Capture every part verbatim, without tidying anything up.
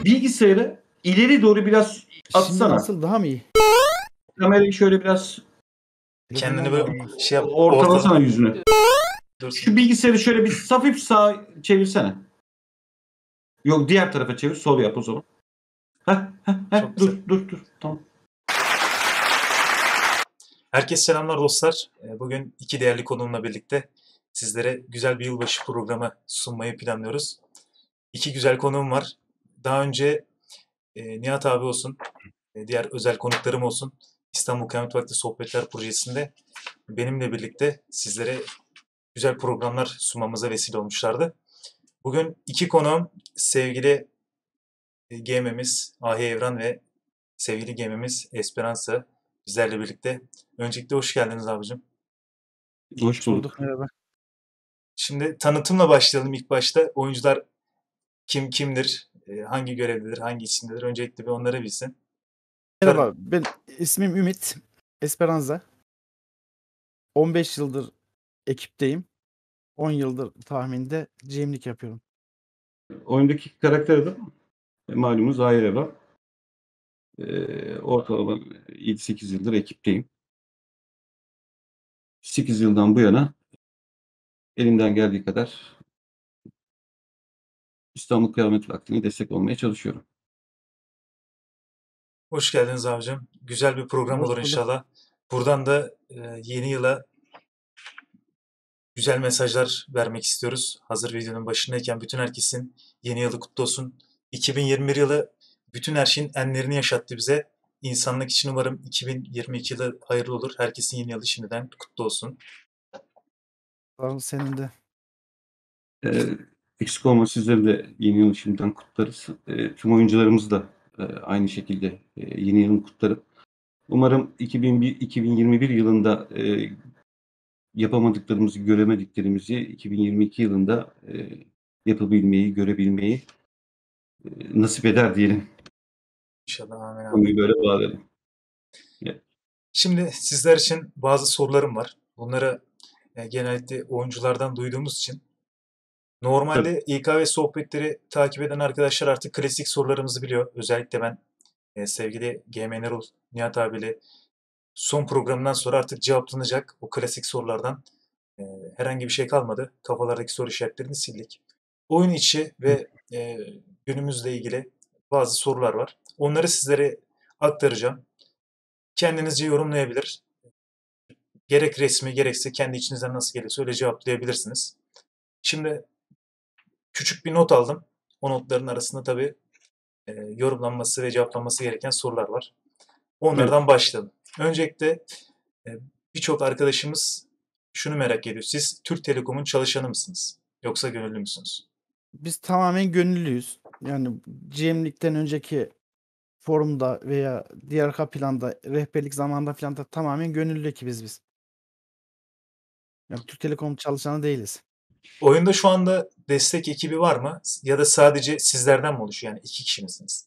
bilgisayarı ileri doğru biraz Şimdi atsana. nasıl, daha mı iyi? Kamerayı şöyle biraz Kendini böyle şey yap. ortalasana ortadan- yüzünü. Dursun. Şu bilgisayarı şöyle bir hafif sağa çevirsene. Yok, diğer tarafa çevir. Sol yap o zaman. Heh, heh, heh, Çok dur, güzel. dur, dur. Tamam. Herkese selamlar dostlar. Ee, Bugün iki değerli konuğumla birlikte sizlere güzel bir yılbaşı programı sunmayı planlıyoruz. İki güzel konuğum var. Daha önce e, Nihat abi olsun, e, diğer özel konuklarım olsun, İstanbul Kıyamet Vakti Sohbetler Projesi'nde benimle birlikte sizlere güzel programlar sunmamıza vesile olmuşlardı. Bugün iki konuğum sevgili e, G M'miz Ahi Evran ve sevgili G M'miz Esperanza bizlerle birlikte. Öncelikle hoş geldiniz abicim. Hoş bulduk. Merhaba. Şimdi tanıtımla başlayalım ilk başta. Oyuncular kim kimdir, e, hangi görevlidir, hangi isimdedir? Öncelikle bir onları bilsin. Merhaba, ben ismim Ümit Esperanza. on beş yıldır ekipteyim. on yıldır tahminde G M'lik yapıyorum. Oyundaki karakter adı e, malumunuz Ahi Evran. Ee, ortalama yedi sekiz yıldır ekipteyim. sekiz yıldan bu yana elimden geldiği kadar İstanbul Kıyamet Vakti'ne destek olmaya çalışıyorum. Hoş geldiniz abicim. Güzel bir program Hoş olur bulduk. inşallah. Buradan da e, yeni yıla güzel mesajlar vermek istiyoruz. Hazır videonun başındayken bütün herkesin yeni yılı kutlu olsun. iki bin yirmi bir yılı bütün her şeyin enlerini yaşattı bize. İnsanlık için umarım iki bin yirmi iki yılı hayırlı olur. Herkesin yeni yılı şimdiden kutlu olsun. Sağ olun, senin de. Ee, eksik olma, sizleri de yeni yıl şimdiden kutlarız. Ee, tüm oyuncularımız da e, aynı şekilde e, yeni yılını kutlarım. Umarım iki bin bir, iki bin yirmi bir yılında e, yapamadıklarımızı, göremediklerimizi iki bin yirmi iki yılında e, yapabilmeyi, görebilmeyi e, nasip eder diyelim. İnşallah amin abi. Konuyu böyle bağlayalım. Şimdi sizler için bazı sorularım var. Bunları e, genellikle oyunculardan duyduğumuz için. Normalde İ K V sohbetleri takip eden arkadaşlar artık klasik sorularımızı biliyor. Özellikle ben e, sevgili G M Nerol Nihat abiyle son programından sonra artık cevaplanacak o klasik sorulardan e, herhangi bir şey kalmadı. Kafalardaki soru işaretlerini sildik. Oyun içi ve e, günümüzle ilgili bazı sorular var. Onları sizlere aktaracağım. Kendinizce yorumlayabilir. Gerek resmi gerekse kendi içinizden nasıl gelirse öyle cevaplayabilirsiniz. Şimdi küçük bir not aldım. O notların arasında tabii e, yorumlanması ve cevaplanması gereken sorular var. Onlardan Evet. başlayalım. Öncelikle e, birçok arkadaşımız şunu merak ediyor. Siz Türk Telekom'un çalışanı mısınız? Yoksa gönüllü müsünüz? Biz tamamen gönüllüyüz. Yani G M'likten önceki forumda veya diğer arka planda, rehberlik zamanında falan da tamamen gönüllü ekibiz biz. Yani Türk Telekom çalışanı değiliz. Oyunda şu anda destek ekibi var mı? Ya da sadece sizlerden mi oluşuyor? Yani iki kişi misiniz?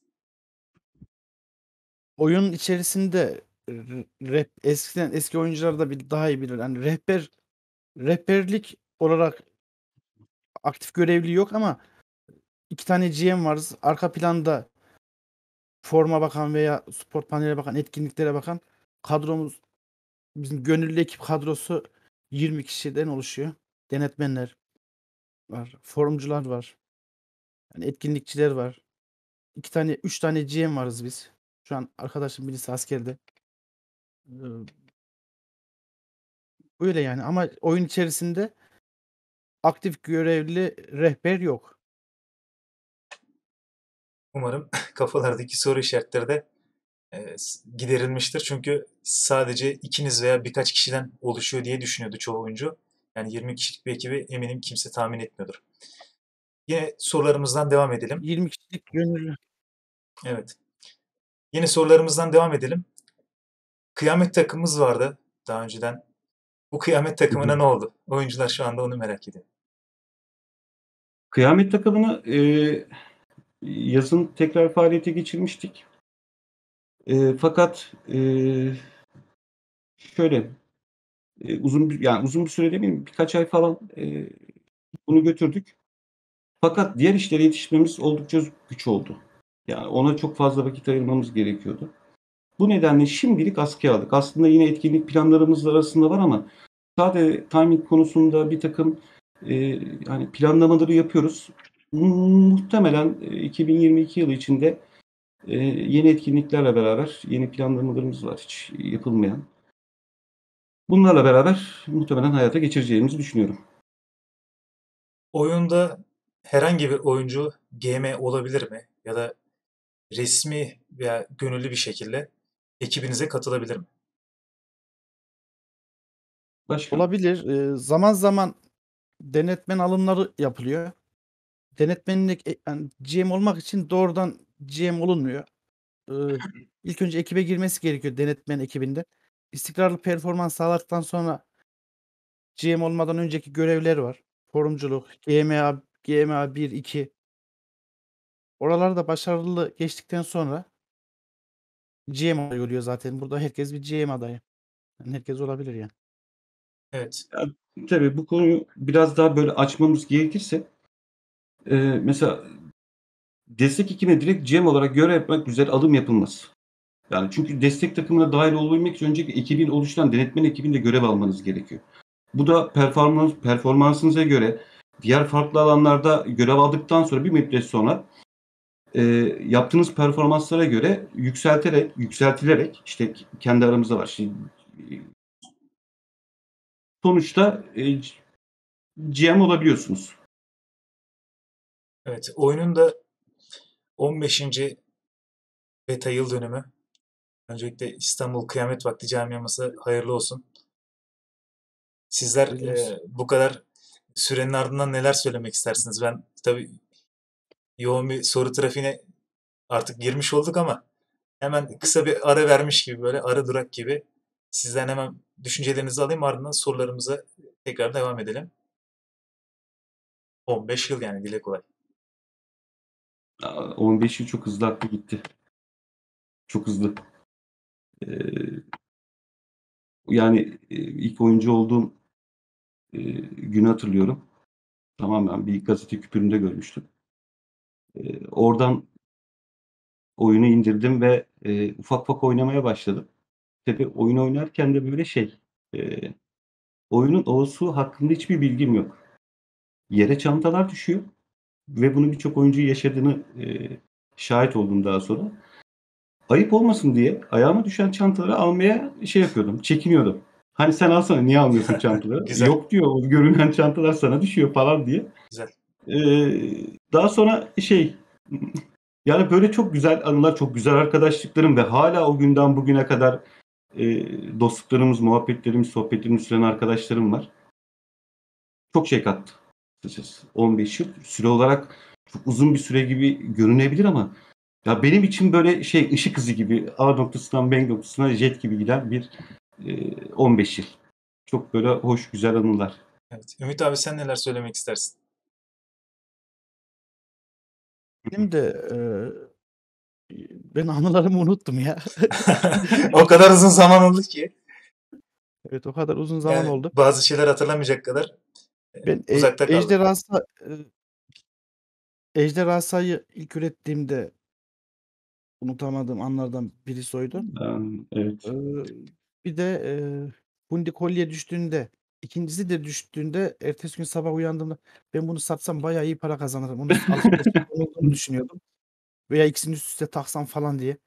Oyun içerisinde r- rap, eskiden eski oyuncular da bil- daha iyi bilir. Yani rehber rehberlik olarak aktif görevli yok ama iki tane G M varız. Arka planda forma bakan veya spor paneline bakan, etkinliklere bakan kadromuz, bizim gönüllü ekip kadrosu yirmi kişiden oluşuyor. Denetmenler var, forumcular var, yani etkinlikçiler var. İki tane, üç tane G M varız biz. Şu an arkadaşım birisi askerde. Ee, Öyle yani, ama oyun içerisinde aktif görevli rehber yok. Umarım kafalardaki soru işaretleri de e, giderilmiştir. Çünkü sadece ikiniz veya birkaç kişiden oluşuyor diye düşünüyordu çoğu oyuncu. Yani yirmi kişilik bir ekibi eminim kimse tahmin etmiyordur. Yine sorularımızdan devam edelim. yirmi kişilik gönüllü. Evet. Yine sorularımızdan devam edelim. Kıyamet takımımız vardı daha önceden. Bu kıyamet takımına ne oldu? Oyuncular şu anda onu merak ediyor. Kıyamet takımını e, yazın tekrar faaliyete geçirmiştik. E, fakat e, şöyle e, uzun bir yani uzun bir süre demeyeyim, birkaç ay falan e, bunu götürdük. Fakat diğer işlere yetişmemiz oldukça güç oldu. Yani ona çok fazla vakit ayırmamız gerekiyordu. Bu nedenle şimdilik askıya aldık. Aslında yine etkinlik planlarımız arasında var ama sadece timing konusunda birtakım, eee, hani, planlamaları yapıyoruz. Muhtemelen, eee, iki bin yirmi iki yılı içinde, eee, yeni etkinliklerle beraber yeni planlamalarımız var hiç yapılmayan. Bunlarla beraber muhtemelen hayata geçireceğimizi düşünüyorum. Oyunda herhangi bir oyuncu G M olabilir mi? Ya da resmi veya gönüllü bir şekilde ekibinize katılabilir mi? Başka? Olabilir. Eee, zaman zaman denetmen alımları yapılıyor. Denetmenlik, e yani G M olmak için doğrudan G M olunmuyor. Iıı, ilk önce ekibe girmesi gerekiyor denetmen ekibinde. İstikrarlı performans sağladıktan sonra G M olmadan önceki görevleri var. Forumculuk, G M A G M A bir iki Oraları da başarılı geçtikten sonra G M adayı oluyor zaten. Burada herkes bir G M adayı. Yani herkes olabilir yani. Evet. Ya, tabii bu konuyu biraz daha böyle açmamız gerekirse, eee, mesela destek ekibine direkt G M olarak görev yapmak üzere alım yapılmaz. Yani çünkü destek takımına dâhil olabilmek için öncelikle ekibin oluşturan denetmen ekibinde görev almanız gerekiyor. Bu da performans performansınıza göre diğer farklı alanlarda görev aldıktan sonra bir müddet sonra, eee, yaptığınız performanslara göre yükselterek yükseltilerek, işte, k kendi aramızda var. Şimdi, iii sonuçta, eee, c G M olabiliyorsunuz. Evet, oyunun da on beşinci beta yıl dönümü. Öncelikle İstanbul Kıyamet Vakti Camiamıza hayırlı olsun. Sizler, Hayırlı olsun. eee, bu kadar sürenin ardından neler söylemek istersiniz? Ben tabii yoğun bir soru trafiğine artık girmiş olduk ama hemen kısa bir ara vermiş gibi, böyle ara durak gibi sizden hemen düşüncelerinizi alayım, ardından sorularımıza tekrar devam edelim. on beş yıl yani, dile kolay. Aaa, on beş yıl çok hızlı aktı gitti. Çok hızlı. Eee yani, eee, ilk oyuncu olduğum, eee, günü hatırlıyorum. Tamamen bir gazete küpüründe görmüştüm. Eee, oradan oyunu indirdim ve, eee, ufak ufak oynamaya başladım. Tabii oyun oynarken de böyle şey, eee, oyunun O'su hakkında hiçbir bilgim yok. Yere çantalar düşüyor ve bunu birçok oyuncunun yaşadığını, eee, şahit oldum daha sonra. Ayıp olmasın diye ayağıma düşen çantaları almaya şey yapıyordum, çekiniyordum. "Hani sen alsana, niye almıyorsun çantaları?" Güzel, "Yok." diyor, "O görünen çantalar sana düşüyor." falan diye. güzel. Eee, daha sonra şey, yani, böyle çok güzel anılar, çok güzel arkadaşlıklarım ve hâlâ o günden bugüne kadar, eee, dostluklarımız, muhabbetlerimiz, sohbetlerimiz süren arkadaşlarım var. Çok şey kattı açıkçası. on beş yıl süre olarak çok uzun bir süre gibi görünebilir ama ya, benim için böyle şey, ışık hızı gibi A noktasından B noktasına jet gibi giden bir, eee, on beş yıl. Çok böyle hoş, güzel anılar. Evet. Ümit abi, sen neler söylemek istersin? Hı hı. Benim de, eee, ben anılarımı unuttum ya. O kadar uzun zaman oldu ki. Evet, o kadar uzun zaman Yani oldu. bazı şeyler hatırlamayacak kadar, eee, Ben e uzakta kaldı. Ejderhasa eee Ejderhasa'yı ilk ürettiğimde unutamadığım anlardan birisi oydu. Emm, evet. Eee, bir de, eee, Hundi Kolye düştüğünde, ikincisi de düştüğünde ertesi gün sabah uyandığımda ben bunu satsam bayağı iyi para kazanırım. Onu s alıp gerçekten olduğunu düşünüyordum veya ikisini üst üste taksam falan diye.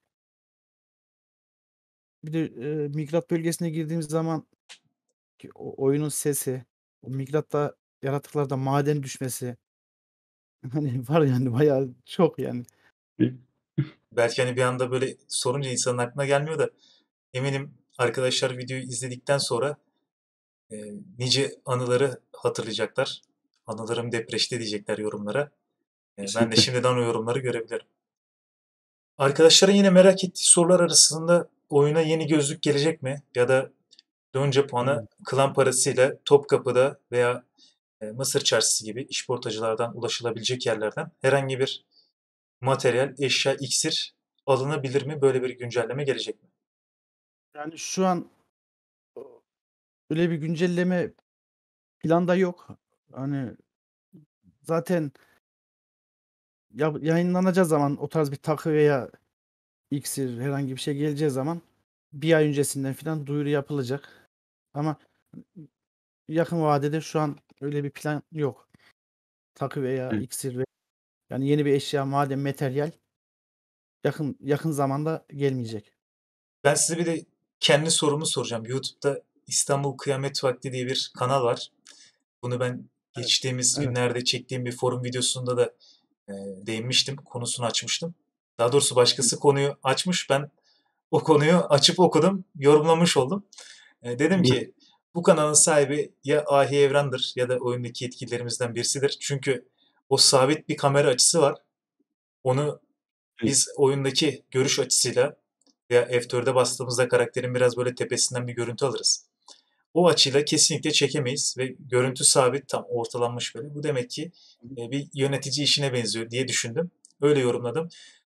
Bir de, eee, Migrat bölgesine girdiğimiz zaman ki o oyunun sesi, o Migrat'ta yaratıklarda maden düşmesi, hani, var yani bayağı çok yani. Belki, hani, bir anda böyle sorunca insanın aklına gelmiyor da eminim arkadaşlar videoyu izledikten sonra, eee, nice anıları hatırlayacaklar. "Anılarım depreşti." diyecekler yorumlara. Eee, ben de Kesinlikle. şimdiden o yorumları görebilirim. Arkadaşların yine merak ettiği sorular arasında oyuna yeni gözlük gelecek mi? Ya da önce puana Hımm. klan parasıyla Topkapı'da veya, eee, Mısır Çarşısı gibi işportacılardan ulaşılabilecek yerlerden herhangi bir materyal, eşya, iksir alınabilir mi? Böyle bir güncelleme gelecek mi? Yani şu an o öyle bir güncelleme planda yok. Hani, zaten ya, yayınlanacağı zaman o tarz bir takı veya iksir herhangi bir şey geleceği zaman bir ay öncesinden falan duyuru yapılacak. Ama yakın vadede şu an öyle bir plan yok. Takı veya Evet. iksir ve yani yeni bir eşya, maden, materyal yakın yakın zamanda gelmeyecek. Ben size bir de kendi sorumu soracağım. YouTube'da İstanbul Kıyamet Vakti diye bir kanal var. Bunu ben geçtiğimiz Evet. günlerde çektiğim bir forum videosunda da e, değinmiştim. Konusunu açmıştım. Daha doğrusu başkası konuyu açmış. Ben o konuyu açıp okudum, yorumlamış oldum. E, dedim Bu ki bu kanalın sahibi ya Ahi Evran'dır ya da oyundaki yetkililerimizden birisidir. Çünkü o sabit bir kamera açısı var. Onu Evet. biz oyundaki görüş açısıyla veya F dörde bastığımızda karakterin biraz böyle tepesinden bir görüntü alırız. O açıyla kesinlikle çekemeyiz ve görüntü sabit, tam ortalanmış böyle. Bu demek ki e, bir yönetici işine benziyor diye düşündüm. Öyle yorumladım.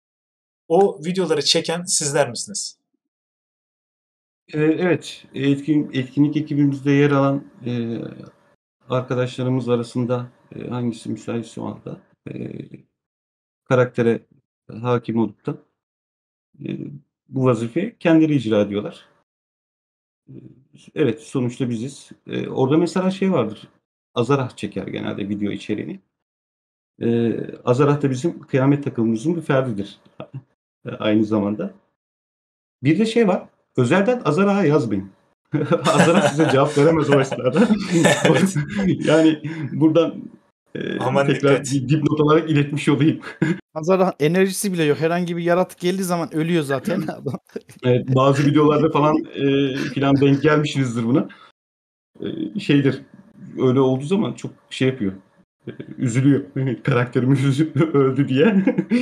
O videoları çeken sizler misiniz? Eee, evet, etkin etkinlik ekibimizde yer alan, eee, arkadaşlarımız arasında, eee, hangisi müsaitse o anda, eee, karaktere hâkim olup da, eee, bu vazifeyi kendileri icra ediyorlar. Eee, evet, sonuçta biziz. Eee, orada mesela şey vardır, Azarah çeker genelde video içeriğini. Eee, Azarah da bizim kıyamet takımımızın bir ferdidir eee, aynı zamanda. Bir de şey var, özelden Azarah'a yazmayın. Azarah size cevap veremez o esnada. Evet. Yani buradan, eee, Aman tekrar dikkat. bir dipnot olarak iletmiş olayım. Azar'ın enerjisi bile yok. Herhangi bir yaratık geldiği zaman ölüyor zaten adam. Evet, bazı videolarda falan, eee, filan denk gelmişsinizdir buna. Eee, şeydir, öyle olduğu zaman çok şey yapıyor, eee, üzülüyor. Karakterimiz öldü diye.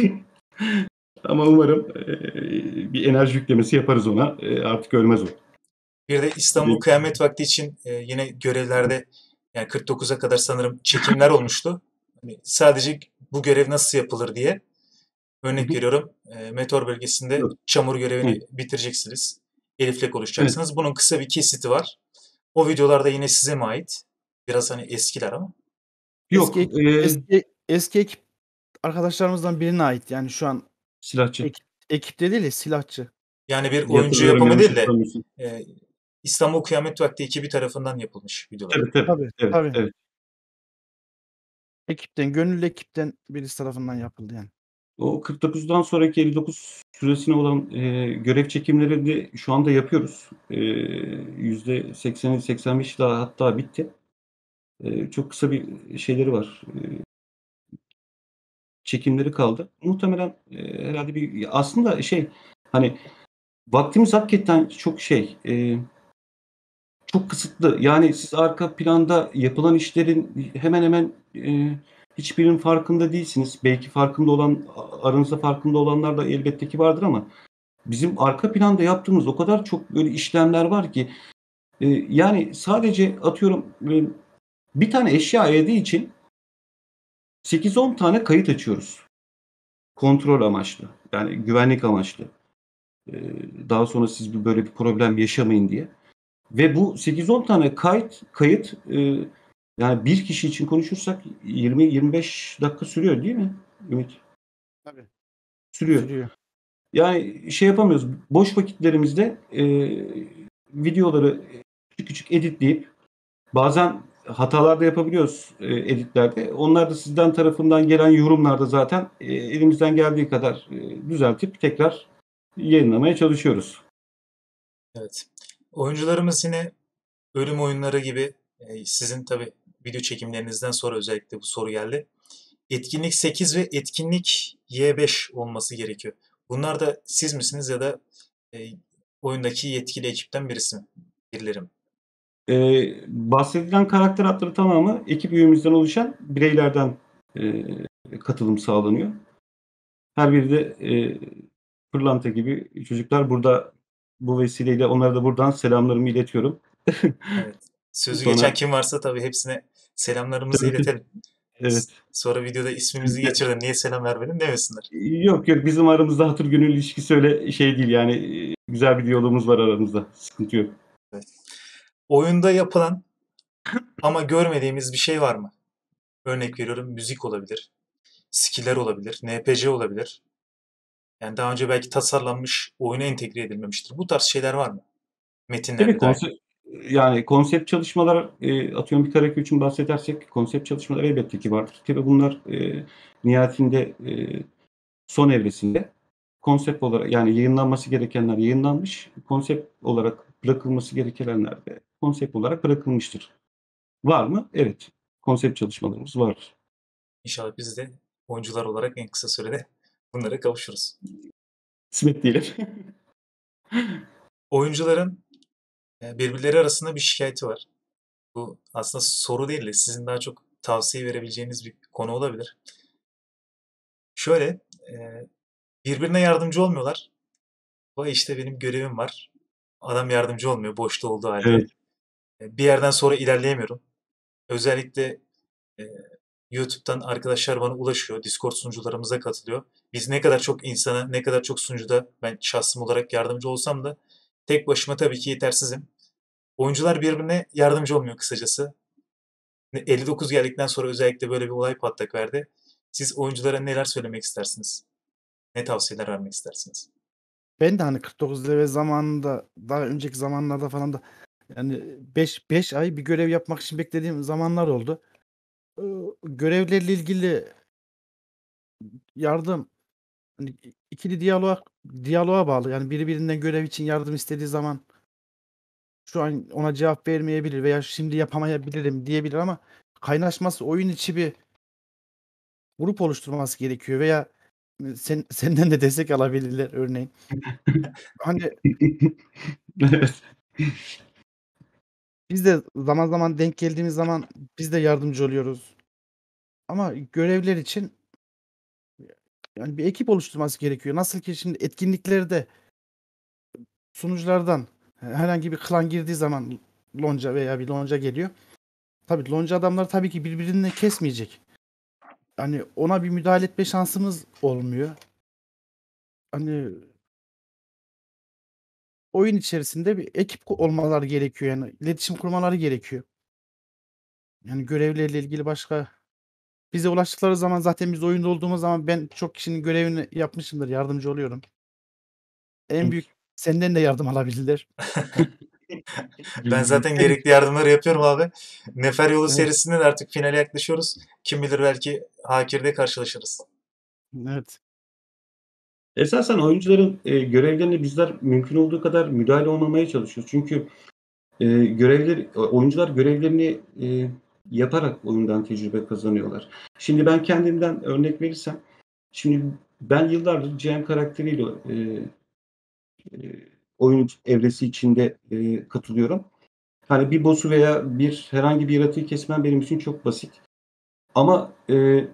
Ama umarım, eee, bir enerji yüklemesi yaparız ona. Eee, artık ölmez o. Bir de İstanbul Kıyamet Vakti için e, yine görevlerde yani kırk dokuza kadar sanırım çekimler olmuştu. Hani sadece bu görev nasıl yapılır diye. Hı Örnek hı. veriyorum, e, meteor bölgesinde Yok. çamur görevini Evet. bitireceksiniz. Elif'le Evet. konuşacaksınız. Bunun kısa bir kesiti var. O videolarda yine size mi ait? Biraz hani eskiler ama. Yok, Eski ekip eee eski eski ekip arkadaşlarımızdan birine ait. Yani şu an silahçı. ekip ekipte değil de silahçı. Yani bir Diye oyuncu hatırlıyorum yapımı yanlış değil de hatırlamıyorsam. e, İstanbul Kıyamet Vakti ekibi tarafından yapılmış videolar. Tabii, tabii. Tabii, Evet, tabii. evet. Ekipten, gönüllü ekipten birisi tarafından yapıldı yani. O kırk dokuzdan sonraki elli dokuz süresine olan, eee, görev çekimlerini şu anda yapıyoruz. Eee, yüzde sekseni seksen beşi daha hatta bitti. Eee, çok kısa bir şeyleri var, eee, çekimleri kaldı. Muhtemelen, eee, herhâlde bir aslında şey, hani, vaktimiz hakikaten çok şey, eee, çok kısıtlı. Yani siz arka planda yapılan işlerin hemen hemen, eee, hiçbirinin farkında değilsiniz. Belki farkında olan a aranızda farkında olanlar da elbette ki vardır ama bizim arka planda yaptığımız o kadar çok böyle işlemler var ki, eee, yani sadece atıyorum, eee, bir tane eşya evde için sekiz on tane kayıt açıyoruz. Kontrol amaçlı, yani güvenlik amaçlı. Eee, daha sonra siz bir böyle bir problem yaşamayın diye. Ve bu sekiz on tane kayıt kayıt, eee, yani bir kişi için konuşursak yirmi yirmi beş dakika sürüyor değil mi Ümit? Tabii. Sürüyor. Sürüyor. Yani şey yapamıyoruz. Boş vakitlerimizde, eee, videoları küçük küçük editleyip bazen hatalar da yapabiliyoruz, eee, editlerde. Onlar da sizden tarafından gelen yorumlarda zaten, eee, elimizden geldiği kadar, eee, düzeltip tekrar yayınlamaya çalışıyoruz. Evet. Oyuncularımız yine ölüm oyunları gibi e, sizin tabii video çekimlerinizden sonra özellikle bu soru geldi. Etkinlik sekiz ve etkinlik Y beş olması gerekiyor. Bunlar da siz misiniz ya da e, oyundaki yetkili ekipten birisi mi? Birileri mi? Eee, bahsedilen karakter adları tamamı ekip üyemizden oluşan bireylerden, eee, katılım sağlanıyor. Her biri de, eee, pırlanta gibi çocuklar. Burada bu vesileyle onlara da buradan selamlarımı iletiyorum. Evet. Sözü geçen Sonra kim varsa tabii hepsine selamlarımızı tabii, tabii. iletelim. Evet. Sonra videoda ismimizi Bizde geçirdin, niye selam vermedin demesinler. yok, yok bizim aramızda hatır gönül ilişkisi öyle şey değil yani, eee, güzel bir diyalogumuz var aramızda. Sıkıntı yok. Evet. Oyunda yapılan ama görmediğimiz bir şey var mı? Örnek veriyorum, müzik olabilir, skill'ler olabilir, N P C olabilir. Yani daha önce belki tasarlanmış, oyuna entegre edilmemiştir. Bu tarz şeyler var mı? Tabii Metinlerde dahil. konsept yani konsept çalışmalar, eee, atıyorum bir Karaköy için bahsedersek konsept çalışmaları elbette ki vardır. Tabii bunlar, eee, nihayetinde, eee, son evresinde konsept olarak yani yayınlanması gerekenler yayınlanmış, konsept olarak bırakılması gerekenler de konsept olarak bırakılmıştır. Var mı? Evet. Konsept çalışmalarımız var. İnşallah biz de oyuncular olarak en kısa sürede bunlara kavuşuruz. Kısmet diyelim. Oyuncuların e, birbirleri arasında bir şikayeti var. Bu aslında soru değil de sizin daha çok tavsiye verebileceğiniz bir konu olabilir. Şöyle, e, birbirine yardımcı olmuyorlar. Vay işte benim görevim var. Adam yardımcı olmuyor boşta olduğu halde. Evet. E, Bir yerden sonra ilerleyemiyorum. Özellikle e, YouTube'dan arkadaşlar bana ulaşıyor. Discord sunucularımıza katılıyor. Biz ne kadar çok insana, ne kadar çok sunucuda ben şahsım olarak yardımcı olsam da tek başıma tabii ki yetersizim. Oyuncular birbirine yardımcı olmuyor kısacası. elli dokuz geldikten sonra özellikle böyle bir olay patlak verdi. Siz oyunculara neler söylemek istersiniz? Ne tavsiyeler vermek istersiniz? Ben de hani kırk dokuz level zamanında daha önceki zamanlarda falan da yani beş beş ay bir görev yapmak için beklediğim zamanlar oldu. Iıı, görevlerle ilgili yardım hani ikili diyaloğa diyaloğa bağlı. Yani biri birinden görev için yardım istediği zaman şu an ona cevap vermeyebilir veya şimdi yapamayabilirim diyebilir ama kaynaşması oyun içi bir grup oluşturması gerekiyor veya ııı, sen senden de destek alabilirler örneğin. Hani Evet. biz de zaman zaman denk geldiğimiz zaman biz de yardımcı oluyoruz. Ama görevler için yani bir ekip oluşturması gerekiyor. Nasıl ki şimdi etkinliklerde sunuculardan herhangi bir klan girdiği zaman lonca veya bir lonca geliyor. Tabii lonca adamlar tabii ki birbirini kesmeyecek. Hani ona bir müdahale etme şansımız olmuyor. Hani oyun içerisinde bir ekip ku olmaları gerekiyor yani. İletişim kurmaları gerekiyor. Yani görevlerle ilgili başka bize ulaştıkları zaman zaten biz oyunda olduğumuz zaman ben çok kişinin görevini yapmışımdır, yardımcı oluyorum. En büyük senden de yardım alabilirler. Ben Gibi gibi. zaten gerekli yardımları yapıyorum abi. Nefer Yolu Evet, serisinde de artık finale yaklaşıyoruz. Kim bilir belki Hakir'de karşılaşırız. evet. Esasen oyuncuların, eee, görevlerine bizler mümkün olduğu kadar müdahale olmamaya çalışıyoruz. Çünkü, eee, görevleri o oyuncular görevlerini, eee, yaparak oyundan tecrübe kazanıyorlar. Şimdi ben kendimden örnek verirsem, şimdi ben yıllardır Cihan karakteriyle, eee, eee, oyun evresi içinde, eee, katılıyorum. Hani bir boss'u veya bir herhangi bir yaratığı kesmem benim için çok basit. Ama, eee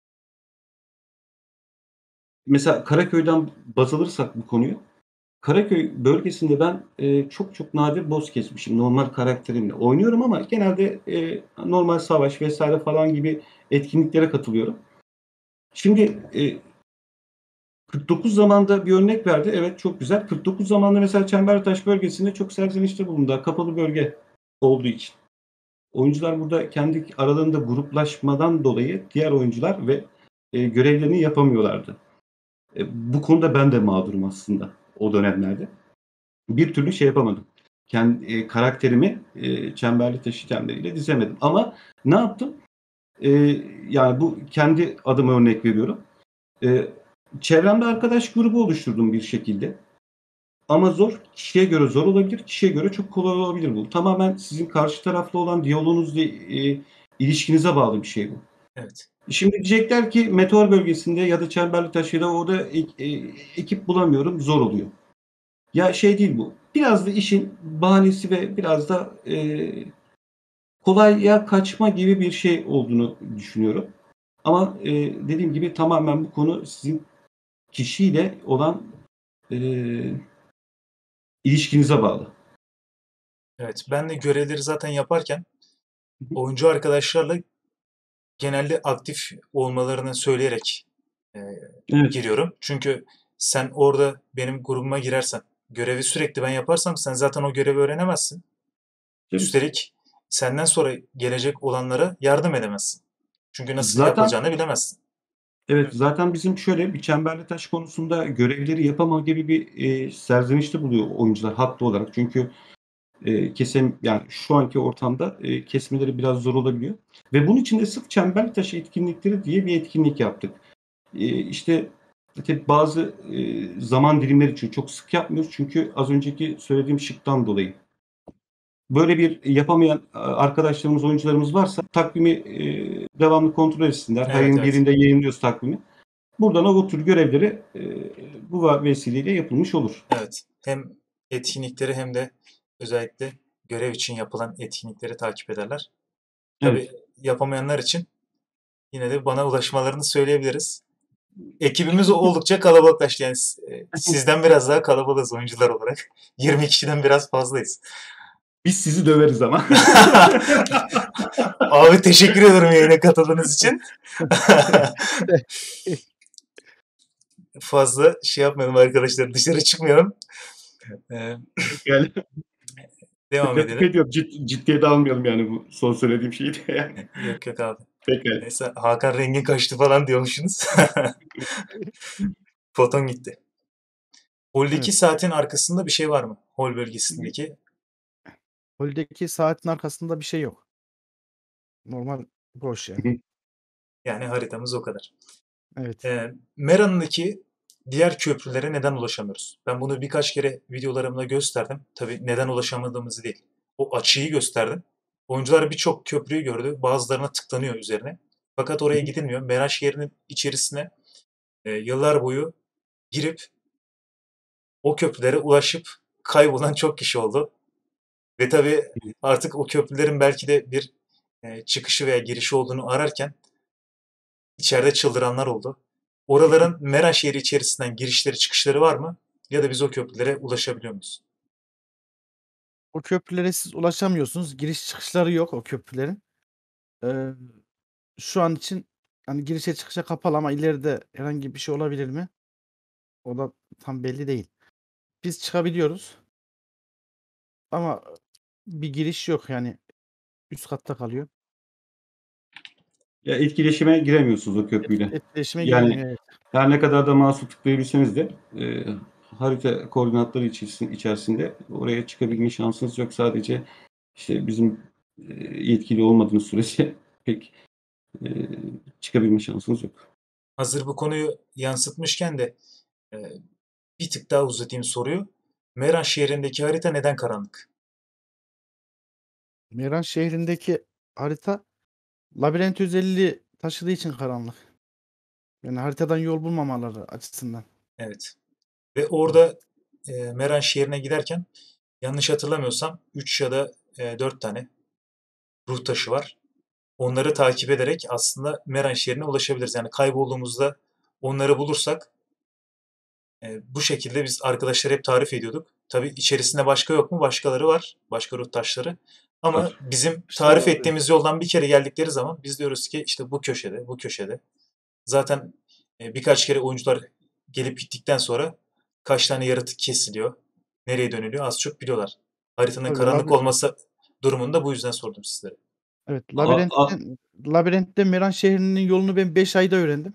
mesela Karaköy'den baz alırsak bu konuyu, Karaköy bölgesinde ben, eee, çok çok nadir boss kesmişim normal karakterimle. Oynuyorum ama genelde, eee, normal savaş vesaire falan gibi etkinliklere katılıyorum. Şimdi, eee, kırk dokuz zamanda bir örnek verdi. Evet, çok güzel. kırk dokuz zamanda mesela Çembertaş bölgesinde çok serzenişte bulundu. Kapalı bölge olduğu için. Oyuncular burada kendi aralarında gruplaşmadan dolayı diğer oyuncular ve, eee, görevlerini yapamıyorlardı. Eee, bu konuda ben de mağdurum aslında o dönemlerde. Bir türlü şey yapamadım. Ken eee, karakterimi, eee, çemberli taş itemleriyle dizemedim ama ne yaptım? Eee, yani bu kendi adıma örnek veriyorum. Eee, çevremde arkadaş grubu oluşturdum bir şekilde ama zor. Kişiye göre zor olabilir, kişiye göre çok kolay olabilir bu. Tamamen sizin karşı tarafla olan diyaloğunuzla, eee, ilişkinize bağlı bir şey bu. Evet. Şimdi diyecekler ki Meteor bölgesinde ya da Çemberlitaş ya da orada ek eee, ekip bulamıyorum, zor oluyor. Ya şey değil bu. Biraz da işin bahanesi ve biraz da, eee, kolaya kaçma gibi bir şey olduğunu düşünüyorum. Ama, eee, dediğim gibi tamamen bu konu sizin kişiyle olan, eee, ilişkinize bağlı. Evet. Ben de görevleri zaten yaparken Hı hı. oyuncu arkadaşlarla genelde aktif olmalarını söyleyerek eee, Evet. giriyorum. Çünkü sen orada benim grubuma girersen, görevi sürekli ben yaparsam sen zaten o görevi öğrenemezsin. Tabii. Üstelik senden sonra gelecek olanlara yardım edemezsin. Çünkü nasıl Zaten yapılacağını bilemezsin. Evet, Evet. zaten bizim şöyle bir çemberli taş konusunda görevleri yapamama gibi bir, eee, serzenişte buluyor oyuncular haklı olarak. Çünkü, eee, kesem yani şu anki ortamda, eee, kesmeleri biraz zor olabiliyor ve bunun için de sırf çemberli taş etkinlikleri diye bir etkinlik yaptık. Eee, işte, tabii bazı, eee, zaman dilimleri için çok sık yapmıyoruz çünkü az önceki söylediğim şıktan dolayı. Böyle bir yapamayan a arkadaşlarımız, oyuncularımız varsa takvimi, eee, devamlı kontrol etsinler. Her Evet, ayın evet. birinde yayınlıyoruz takvimi. Buradan o tür görevleri, eee, bu va vesileyle yapılmış olur. Evet. Hem etkinlikleri hem de özellikle görev için yapılan etkinlikleri takip ederler. Tabii Evet. yapamayanlar için yine de bana ulaşmalarını söyleyebiliriz. Ekibimiz oldukça kalabalıklaştı. Yani s eee, sizden biraz daha kalabalığız oyuncular olarak. yirmi kişiden biraz fazlayız. Biz sizi döveriz ama. Abi teşekkür ederim yayına katıldığınız için. Fazla şey yapmayalım arkadaşlar, dışarı çıkmayalım. Eee, Yani devam şaka şaka edelim. ediyorum. Cid ciddiye de almayalım yani bu son söylediğim şeyi de yani. Yok yok abi. Pekâlâ. Neyse Hakan rengin kaçtı falan diyormuşsunuz. Foton gitti. Holdeki Evet. saatin arkasında bir şey var mı? Hol bölgesindeki. Holdeki saatin arkasında bir şey yok. Normal boş Hı yani. hı. Yani haritamız o kadar. Evet. Eee, Meran'daki diğer köprülere neden ulaşamıyoruz? Ben bunu birkaç kere videolarımda gösterdim. Tabii neden ulaşamadığımızı değil. O açıyı gösterdim. Oyuncular birçok köprüyü gördü. Bazılarına tıklanıyor üzerine. Fakat Hı oraya hı. gidilmiyor. Meran şehrinin içerisine eee, yıllar boyu girip o köprülere ulaşıp kaybolan çok kişi oldu. Ve tabii artık o köprülerin belki de bir eee, çıkışı veya girişi olduğunu ararken içeride çıldıranlar oldu. Oraların Meran şehri içerisinden girişleri çıkışları var mı? Ya da biz o köprülere ulaşabiliyor muyuz? O köprülere siz ulaşamıyorsunuz. Giriş çıkışları yok o köprülerin. Eee, şu an için hani girişe çıkışa kapalı ama ileride herhangi bir şey olabilir mi? O da tam belli değil. Biz çıkabiliyoruz ama bir giriş yok yani üst katta kalıyor. Ya, etkileşime giremiyorsunuz o Et köprüyle. etkileşime Yani girilmiyor, evet. her ne kadar da mouse'u tıklayabilseniz de, eee, harita koordinatları içerisin içerisinde oraya çıkabilme şansınız yok. Sadece, işte, bizim, eee, yetkili olmadığınız sürece pek, eee, çıkabilme şansınız yok. Hazır bu konuyu yansıtmışken de eee, bir tık daha uzatayım soruyu. Meran şehrindeki harita neden karanlık? Meran şehrindeki harita labirent özelliği taşıdığı için karanlık. Yani haritadan yol bulmamaları açısından. Evet. Ve Evet. orada eee, Meran şehrine giderken yanlış hatırlamıyorsam üç ya da eee, dört tane ruh taşı var. Onları takip ederek aslında Meran şehrine ulaşabiliriz. Yani kaybolduğumuzda onları bulursak Eee, bu şekilde biz arkadaşlara hep tarif ediyorduk. Tabii içerisinde başka yok mu? Başkaları var. Başka ruh taşları. Ama Var. bizim İşleri tarif oluyor. ettiğimiz yoldan bir kere geldikleri zaman biz diyoruz ki işte bu köşede, bu köşede. Zaten eee, birkaç kere oyuncular gelip gittikten sonra kaç tane yaratık kesiliyor, nereye dönülüyor az çok biliyorlar. Haritanın Tabii karanlık labi olması durumunda bu yüzden sordum sizlere. evet, A a labirentte labirentte Meran şehrinin yolunu ben beş ayda öğrendim.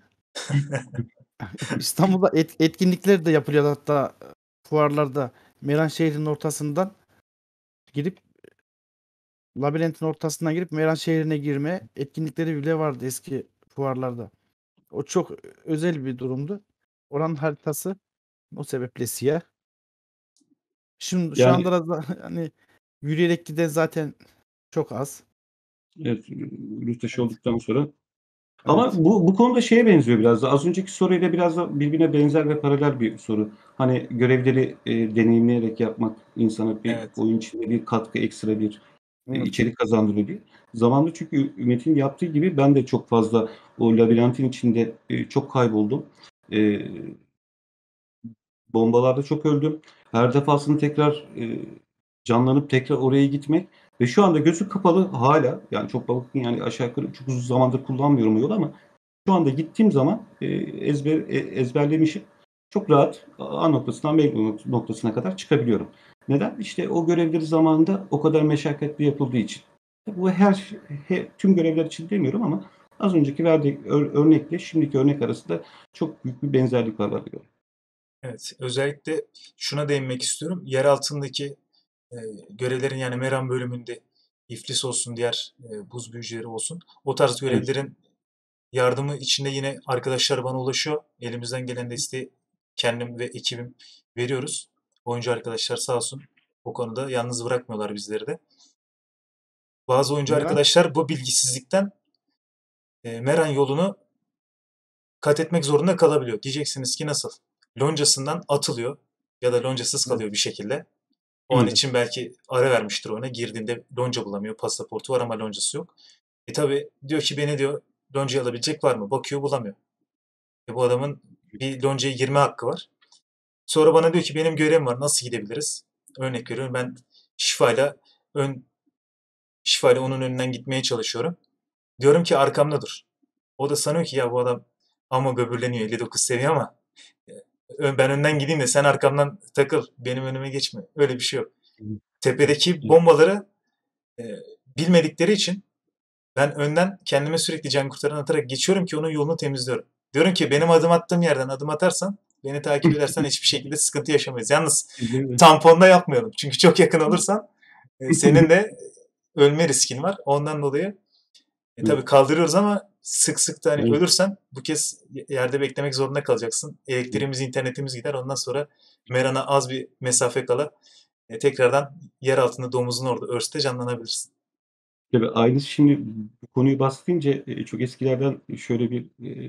İstanbul'da et etkinlikler de yapılıyor hatta fuarlarda Meran şehrinin ortasından girip labirentin ortasından girip Meran şehrine girme etkinlikleri bile vardı eski fuarlarda. O çok özel bir durumdu. Oranın haritası o sebeple siyah. Şimdi şu yani, anda da za hani yürüyerek giden zaten çok az. evet, ruh taşı Evet, olduktan sonra evet. ama bu bu konuda şeye benziyor biraz da. Az önceki soruyla biraz da birbirine benzer ve paralel bir soru. Hani görevleri, eee, deneyimleyerek yapmak insana bir Evet. oyun içinde bir katkı, ekstra bir, eee, Evet. içerik kazandırıyor diye. Zamanında çünkü Ü Ümit'in yaptığı gibi ben de çok fazla o labirentin içinde, eee, çok kayboldum. Eee, bombalarda çok öldüm. Her defasında tekrar, eee, canlanıp tekrar oraya gitmek ve şu anda gözü kapalı hâlâ, yani çok bakın yani aşağı yukarı çok uzun zamandır kullanmıyorum o yolu ama şu anda gittiğim zaman, eee, ezber e ezberlemişim. Çok rahat A noktasından B nok noktasına kadar çıkabiliyorum. Neden? İşte o görevleri zamanında o kadar meşakkatli yapıldığı için. Bu her he tüm görevler için demiyorum ama az önceki verdiği ör örnekle şimdiki örnek arasında çok büyük bir benzerlik var bana göre. Evet, özellikle şuna değinmek istiyorum. Yer altındaki e, görevlerin yani Meran bölümünde İflis olsun, diğer e, buz büyücüleri olsun. O tarz Evet. görevlerin yardımı içinde yine arkadaşlar bana ulaşıyor. Elimizden gelen desteği kendim ve ekibim veriyoruz. Oyuncu arkadaşlar sağ olsun o konuda yalnız bırakmıyorlar bizleri de. Bazı oyuncu Meran arkadaşlar bu bilgisizlikten e, Meran yolunu kat etmek zorunda kalabiliyor. Diyeceksiniz ki nasıl? Loncasından atılıyor ya da loncasız kalıyor bir şekilde. O an Evet. için belki ara vermiştir ona. Girdiğinde lonca bulamıyor. Pasaportu var ama loncası yok. E tabi diyor ki beni diyor loncaya alabilecek var mı? Bakıyor bulamıyor. E bu adamın bir loncaya girme hakkı var. Sonra bana diyor ki benim görevim var. Nasıl gidebiliriz? Örnek veriyorum ben şifayla ön şifayla onun önünden gitmeye çalışıyorum. Diyorum ki arkamda dur. O da sanıyor ki ya bu adam ama böbürleniyor elli dokuz seviye ama e, ben önden gideyim de sen arkamdan takıl. Benim önüme geçme. Öyle bir şey yok. Tepedeki bombaları e, bilmedikleri için ben önden kendime sürekli can kurtaran atarak geçiyorum ki onun yolunu temizliyorum. Diyorum ki benim adım attığım yerden adım atarsan beni takip edersen hiçbir şekilde sıkıntı yaşamayız. Yalnız Değil mi? tamponda yapmayalım. Çünkü çok yakın olursan e, senin de ölme riskin var. Ondan dolayı e, tabii kaldırıyoruz ama sık sık da hani Evet. ölürsen bu kez yerde beklemek zorunda kalacaksın. Elektriğimiz, internetimiz gider. Ondan sonra Meran'a az bir mesafe kala e, tekrardan yer altında domuzun orada örste canlanabilirsin. Tabii aynısı şimdi bu konuyu bahsedince e, çok eskilerden şöyle bir e,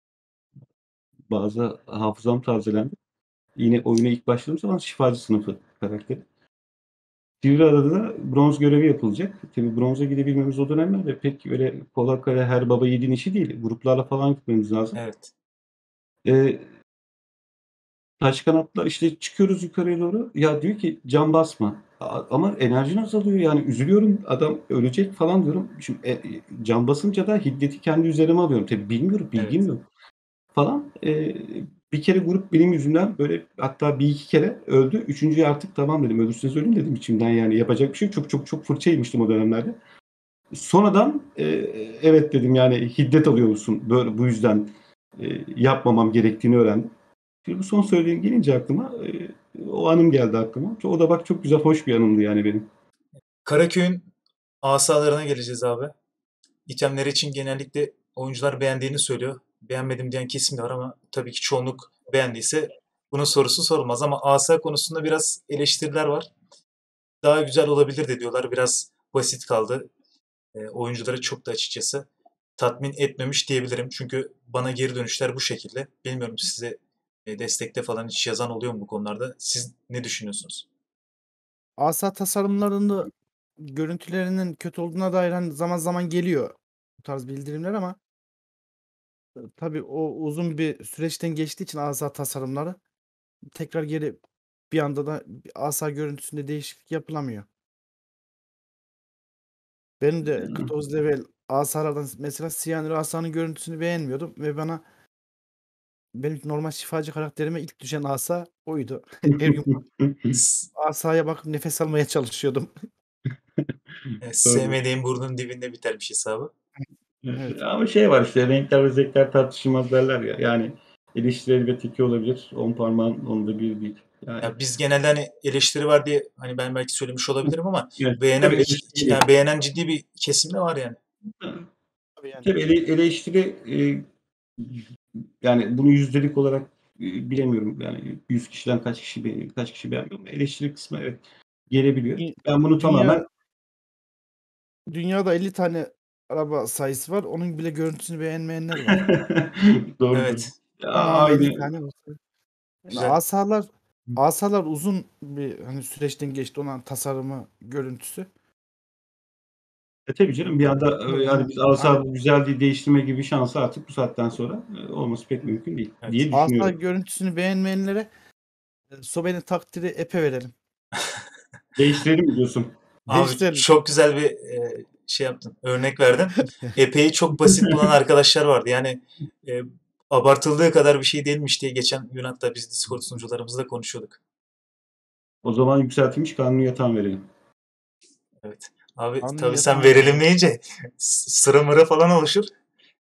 bazı hafızam tazelendi. Yine oyuna ilk başladığım zaman şifacı sınıfı karakteri. Sivriada'da da bronz görevi yapılacak. Tabii bronza gidebilmemiz o dönemlerde pek öyle kolay kolay her baba yiğidin işi değil. Gruplarla falan gitmemiz lazım. Evet. Eee taş kanatlar işte çıkıyoruz yukarıya doğru. Ya diyor ki can basma. A- ama enerjin azalıyor yani üzülüyorum adam ölecek falan diyorum. Şimdi e, e, can basınca da hiddeti kendi üzerime alıyorum. Tabii bilmiyorum bilgim Evet. yok falan. Eee, bir kere grup benim yüzümden böyle hatta bir iki kere öldü. Üçüncüye artık tamam dedim ölürseniz ölün dedim içimden yani yapacak bir şey yok. Çok çok çok fırça yemiştim o dönemlerde. Sonradan eee, evet dedim yani hiddet alıyormuşsun böyle bu yüzden eee, yapmamam gerektiğini öğrendim. Şimdi bu son söylediğin gelince aklıma eee, o anım geldi aklıma. O da bak çok güzel hoş bir anımdı yani benim. Karaköy'ün asalarına geleceğiz abi. İtemleri için genellikle oyuncular beğendiğini söylüyor. Beğenmedim diyen kesim de var ama tabii ki çoğunluk beğendiyse bunun sorusu sorulmaz. Ama asa konusunda biraz eleştiriler var. Daha güzel olabilir de diyorlar. Biraz basit kaldı. E, oyuncuları çok da açıkçası tatmin etmemiş diyebilirim. Çünkü bana geri dönüşler bu şekilde. Bilmiyorum size e, destekte falan hiç yazan oluyor mu bu konularda? Siz ne düşünüyorsunuz? asa tasarımlarında görüntülerinin kötü olduğuna dair hani zaman zaman geliyor bu tarz bildirimler ama e, tabii o uzun bir süreçten geçtiği için asa tasarımları tekrar geri bir anda da bir asa görüntüsünde değişiklik yapılamıyor. Benim de Yani, kırk dokuz level asalardan mesela Siyanür asanın görüntüsünü beğenmiyordum ve bana benim normal şifacı karakterime ilk düşen asa oydu. Her gün S- asaya bakıp nefes almaya çalışıyordum. e, Doğru. Sevmediğim burnun dibinde bitermiş hesabı. Evet. Evet. Ama şey var işte renkler ve zevkler tartışılmaz derler ya. Yani eleştiri elbette ki olabilir. On parmağın onda bir değil. Yani Ya biz genelde hani eleştiri var diye hani ben belki söylemiş olabilirim ama evet. Tabii beğenen bir eleştiri değil. yani beğenen ciddi bir kesim de var yani. Tabii yani. Tabii ele, eleştiri e, yani bunu yüzdelik olarak e, bilemiyorum. Yani yüz kişiden kaç kişi beğeniyor, kaç kişi beğenmiyor ama eleştiri kısmı evet gelebiliyor. Dü- Ben bunu tamamen Dünya dünyada elli tane araba sayısı var. Onun bile görüntüsünü beğenmeyenler var. doğrudur. Evet. Ya, Tamamı elli aynı tane olsa. Yani Güzel. asalar asalar uzun bir hani süreçten geçti olan tasarımı, görüntüsü. E, tabii canım bir anda e, Tabii yani yani. biz alsa Hani bu güzel diye değiştirme gibi bir şansı artık bu saatten sonra e, olması pek mümkün değil Evet. diye asa düşünüyorum. görüntüsünü beğenmeyenlere e, Sobe'nin takdiri epe verelim. Değiştirelim mi diyorsun? Abi Değiştirelim. çok güzel bir e, şey yaptın. Örnek verdin. Epey'i çok basit bulan arkadaşlar vardı. Yani e, abartıldığı kadar bir şey değilmiş diye geçen gün hatta biz Discord sunucularımızda konuşuyorduk. O zaman yükseltilmiş kanuni yatağın verelim. Evet. Abi Anlı tabii sen yatağın verelim verelim. deyince s- sıra mıra falan oluşur.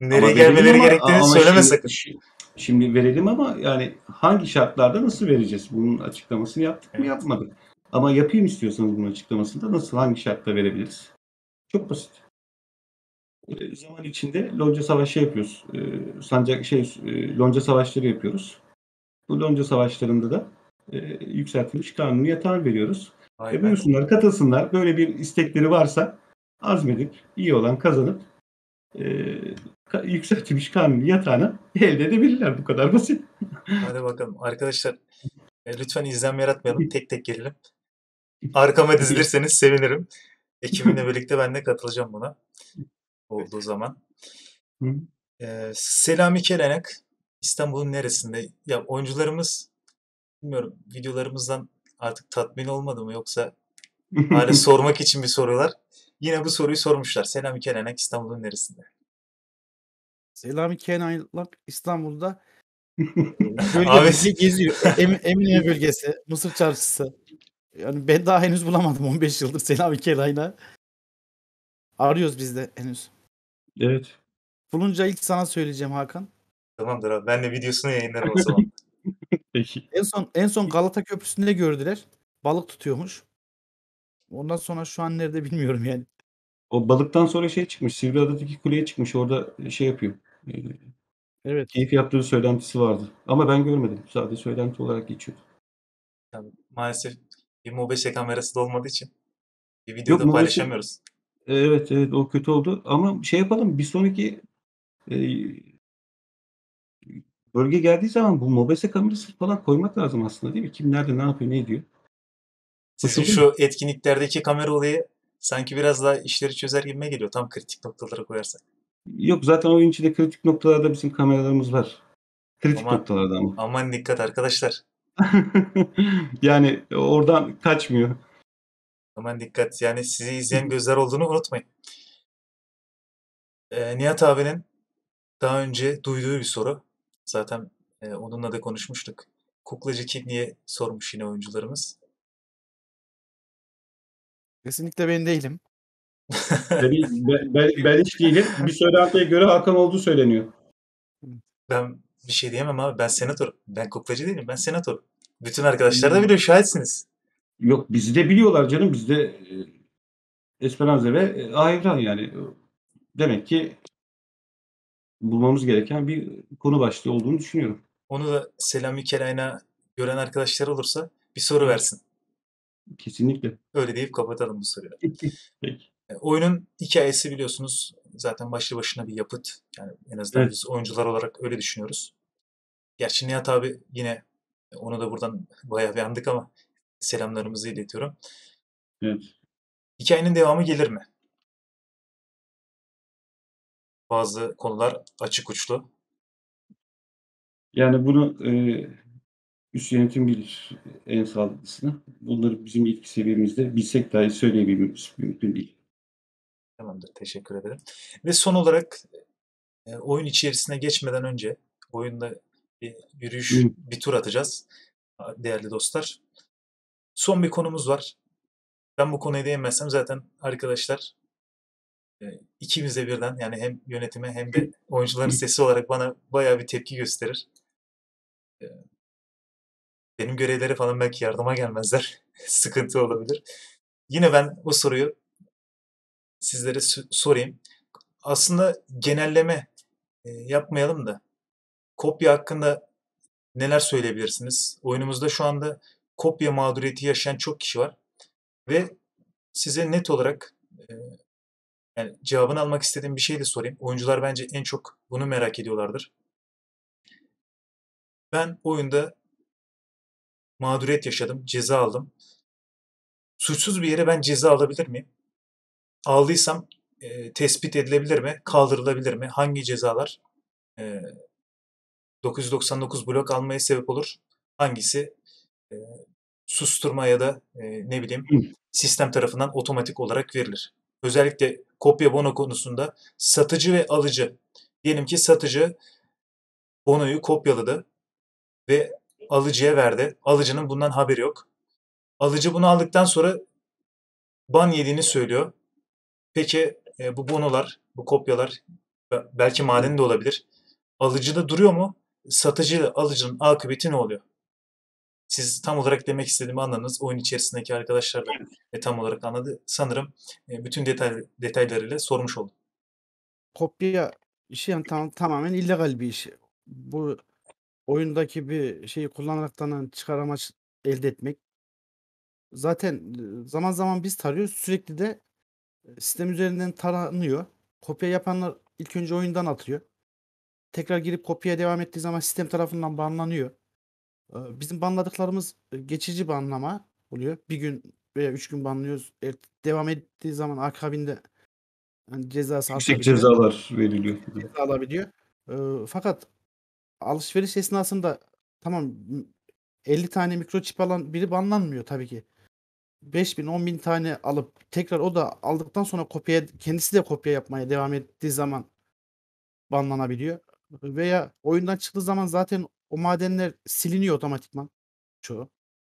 Nereye Ama verelim gelmeleri ama gerektiğini ama söyleme şimdi sakın. şi- şimdi verelim ama yani hangi şartlarda nasıl vereceğiz? Bunun açıklamasını yaptık mı Evet. yapmadık. Ama yapayım istiyorsanız bunun açıklamasını da nasıl hangi şartta verebiliriz? Çok basit. E, zaman içinde lonca savaşı yapıyoruz. E, sancak şey e, lonca savaşları yapıyoruz. Bu lonca savaşlarında da e, yükseltilmiş kanuni yatağı veriyoruz. Vay E, be. buyursunlar, katılsınlar. Böyle bir istekleri varsa azmedip iyi olan kazanıp e, ka- yükseltilmiş kanuni yatağını elde edebilirler. Bu kadar basit. Hadi bakalım. Arkadaşlar e, lütfen izlenme yaratmayalım. Tek tek gelelim. Arkama dizilirseniz sevinirim. Ekibimle birlikte ben de katılacağım buna olduğu zaman. Hı. Ee, Selami Kelenek İstanbul'un neresinde? Ya oyuncularımız bilmiyorum videolarımızdan artık tatmin olmadı mı yoksa hala sormak için bir sorular. Yine bu soruyu sormuşlar. Selami Kelenek İstanbul'un neresinde? Selami Kenaylak İstanbul'da bölge Abi bölge geziyor. E, Em- Eminönü bölgesi, Mısır Çarşısı. Yani ben daha henüz bulamadım on beş yıldır Selami Kenay'la. Arıyoruz biz de henüz. Evet. Bulunca ilk sana söyleyeceğim Hakan. tamamdır abi. Ben de videosunu yayınlarım o zaman. Peki. En son en son Galata Köprüsü'nde gördüler. Balık tutuyormuş. Ondan sonra şu an nerede bilmiyorum yani. O balıktan sonra şey çıkmış. Sivriada'daki kuleye çıkmış. Orada şey yapıyor. E, Evet. keyif yaptığı söylentisi vardı. Ama ben görmedim. Sadece söylenti olarak geçiyordu. Yani maalesef bir MOBESE kamerası da olmadığı için bir Yok videoda mobese paylaşamıyoruz. evet evet o kötü oldu. Ama şey yapalım. Bir sonraki e, bölge geldiği zaman bu mobese kamerası falan koymak lazım aslında değil mi? Kim nerede ne yapıyor ne ediyor? Sizin Hoş olur mu? şu etkinliklerdeki kamera olayı sanki biraz daha işleri çözer gibime geliyor. Tam kritik noktalara koyarsak. Yok zaten oyun içinde kritik noktalarda bizim kameralarımız var. Kritik Aman noktalarda ama. aman dikkat arkadaşlar. Yani oradan kaçmıyor. Aman dikkat. Yani sizi izleyen gözler olduğunu unutmayın. Ee, Nihat abinin daha önce duyduğu bir soru. Zaten e, onunla da konuşmuştuk. Kuklacı kim diye sormuş yine oyuncularımız. Kesinlikle ben değilim. Ben, ben, ben, ben hiç değilim. Bir söylentiye göre Hakan olduğu söyleniyor. Ben bir şey diyemem abi. Ben senatörüm. Ben kuklacı değilim. Ben senatörüm. Bütün arkadaşlar da biliyor. Şahitsiniz. Yok bizi de biliyorlar canım. Bizde e, Esperanza ve e, Ahevran yani. Demek ki bulmamız gereken bir konu başlığı olduğunu düşünüyorum. Onu da Selami Kelayna gören arkadaşlar olursa bir soru Evet. versin. Kesinlikle. Öyle deyip kapatalım bu soruyu. Peki. E, Oyunun hikayesi biliyorsunuz zaten başlı başına bir yapıt. Yani en azından Evet. biz oyuncular olarak öyle düşünüyoruz. Gerçi Nihat abi yine e, onu da buradan bayağı bir andık ama selamlarımızı iletiyorum. Evet. Hikayenin devamı gelir mi? Bazı konular açık uçlu. Yani bunu e, üst yönetim bilir en sağlıklısını. Bunları bizim ilk seviyemizde bilsek dahi söyleyebilmemiz mümkün değil. Tamamdır, teşekkür ederim. Ve son olarak e, oyun içerisine geçmeden önce oyunda bir yürüyüş, Hı. bir tur atacağız değerli dostlar. Son bir konumuz var. Ben bu konuya değinmezsem zaten arkadaşlar e, ikimiz de birden yani hem yönetime hem de oyuncuların sesi olarak bana bayağı bir tepki gösterir. E, Benim görevlere falan belki yardıma gelmezler. Sıkıntı olabilir. Yine ben o soruyu sizlere s- sorayım. Aslında genelleme e, yapmayalım da kopya hakkında neler söyleyebilirsiniz? Oyunumuzda şu anda kopya mağduriyeti yaşayan çok kişi var ve size net olarak e, yani cevabını almak istediğim bir şey de sorayım. Oyuncular bence en çok bunu merak ediyorlardır. Ben oyunda mağduriyet yaşadım, ceza aldım. Suçsuz bir yere ben ceza alabilir miyim? Aldıysam e, tespit edilebilir mi? Kaldırılabilir mi? Hangi cezalar e, dokuz yüz doksan dokuz blok almaya sebep olur? Hangisi e, susturma ya da e, ne bileyim sistem tarafından otomatik olarak verilir? Özellikle kopya bono konusunda satıcı ve alıcı. Diyelim ki satıcı bonoyu kopyaladı ve alıcıya verdi. Alıcının bundan haberi yok. Alıcı bunu aldıktan sonra ban yediğini söylüyor. Peki e, bu bonolar, bu kopyalar Be- Belki maden de olabilir. Alıcıda duruyor mu? Satıcı ile alıcının akıbeti ne oluyor? Siz tam olarak demek istediğimi anladınız. Oyun içerisindeki arkadaşlar da e, tam olarak anladı. Sanırım e, bütün detay, detaylarıyla sormuş oldum. Kopya işi yani tam, tamamen illegal bir iş. Bu oyundaki bir şeyi kullanaraktan hani çıkar amaç elde etmek. Zaten e, zaman zaman biz tarıyoruz. Sürekli de e, sistem üzerinden taranıyor. Kopya yapanlar ilk önce oyundan atıyor. Tekrar girip kopyaya devam ettiği zaman sistem tarafından banlanıyor. Ee, Bizim banladıklarımız e, geçici banlama oluyor. Bir gün veya üç gün banlıyoruz. E, Devam ettiği zaman akabinde hani cezası Yüksek artabiliyor. cezalar veriliyor. Ceza alabiliyor. Ee, fakat alışveriş esnasında tamam m- elli tane mikroçip alan biri banlanmıyor tabii ki. beş bin on bin tane alıp tekrar o da aldıktan sonra kopya kendisi de kopya yapmaya devam ettiği zaman banlanabiliyor. Veya oyundan çıktığı zaman zaten o madenler siliniyor otomatikman çoğu.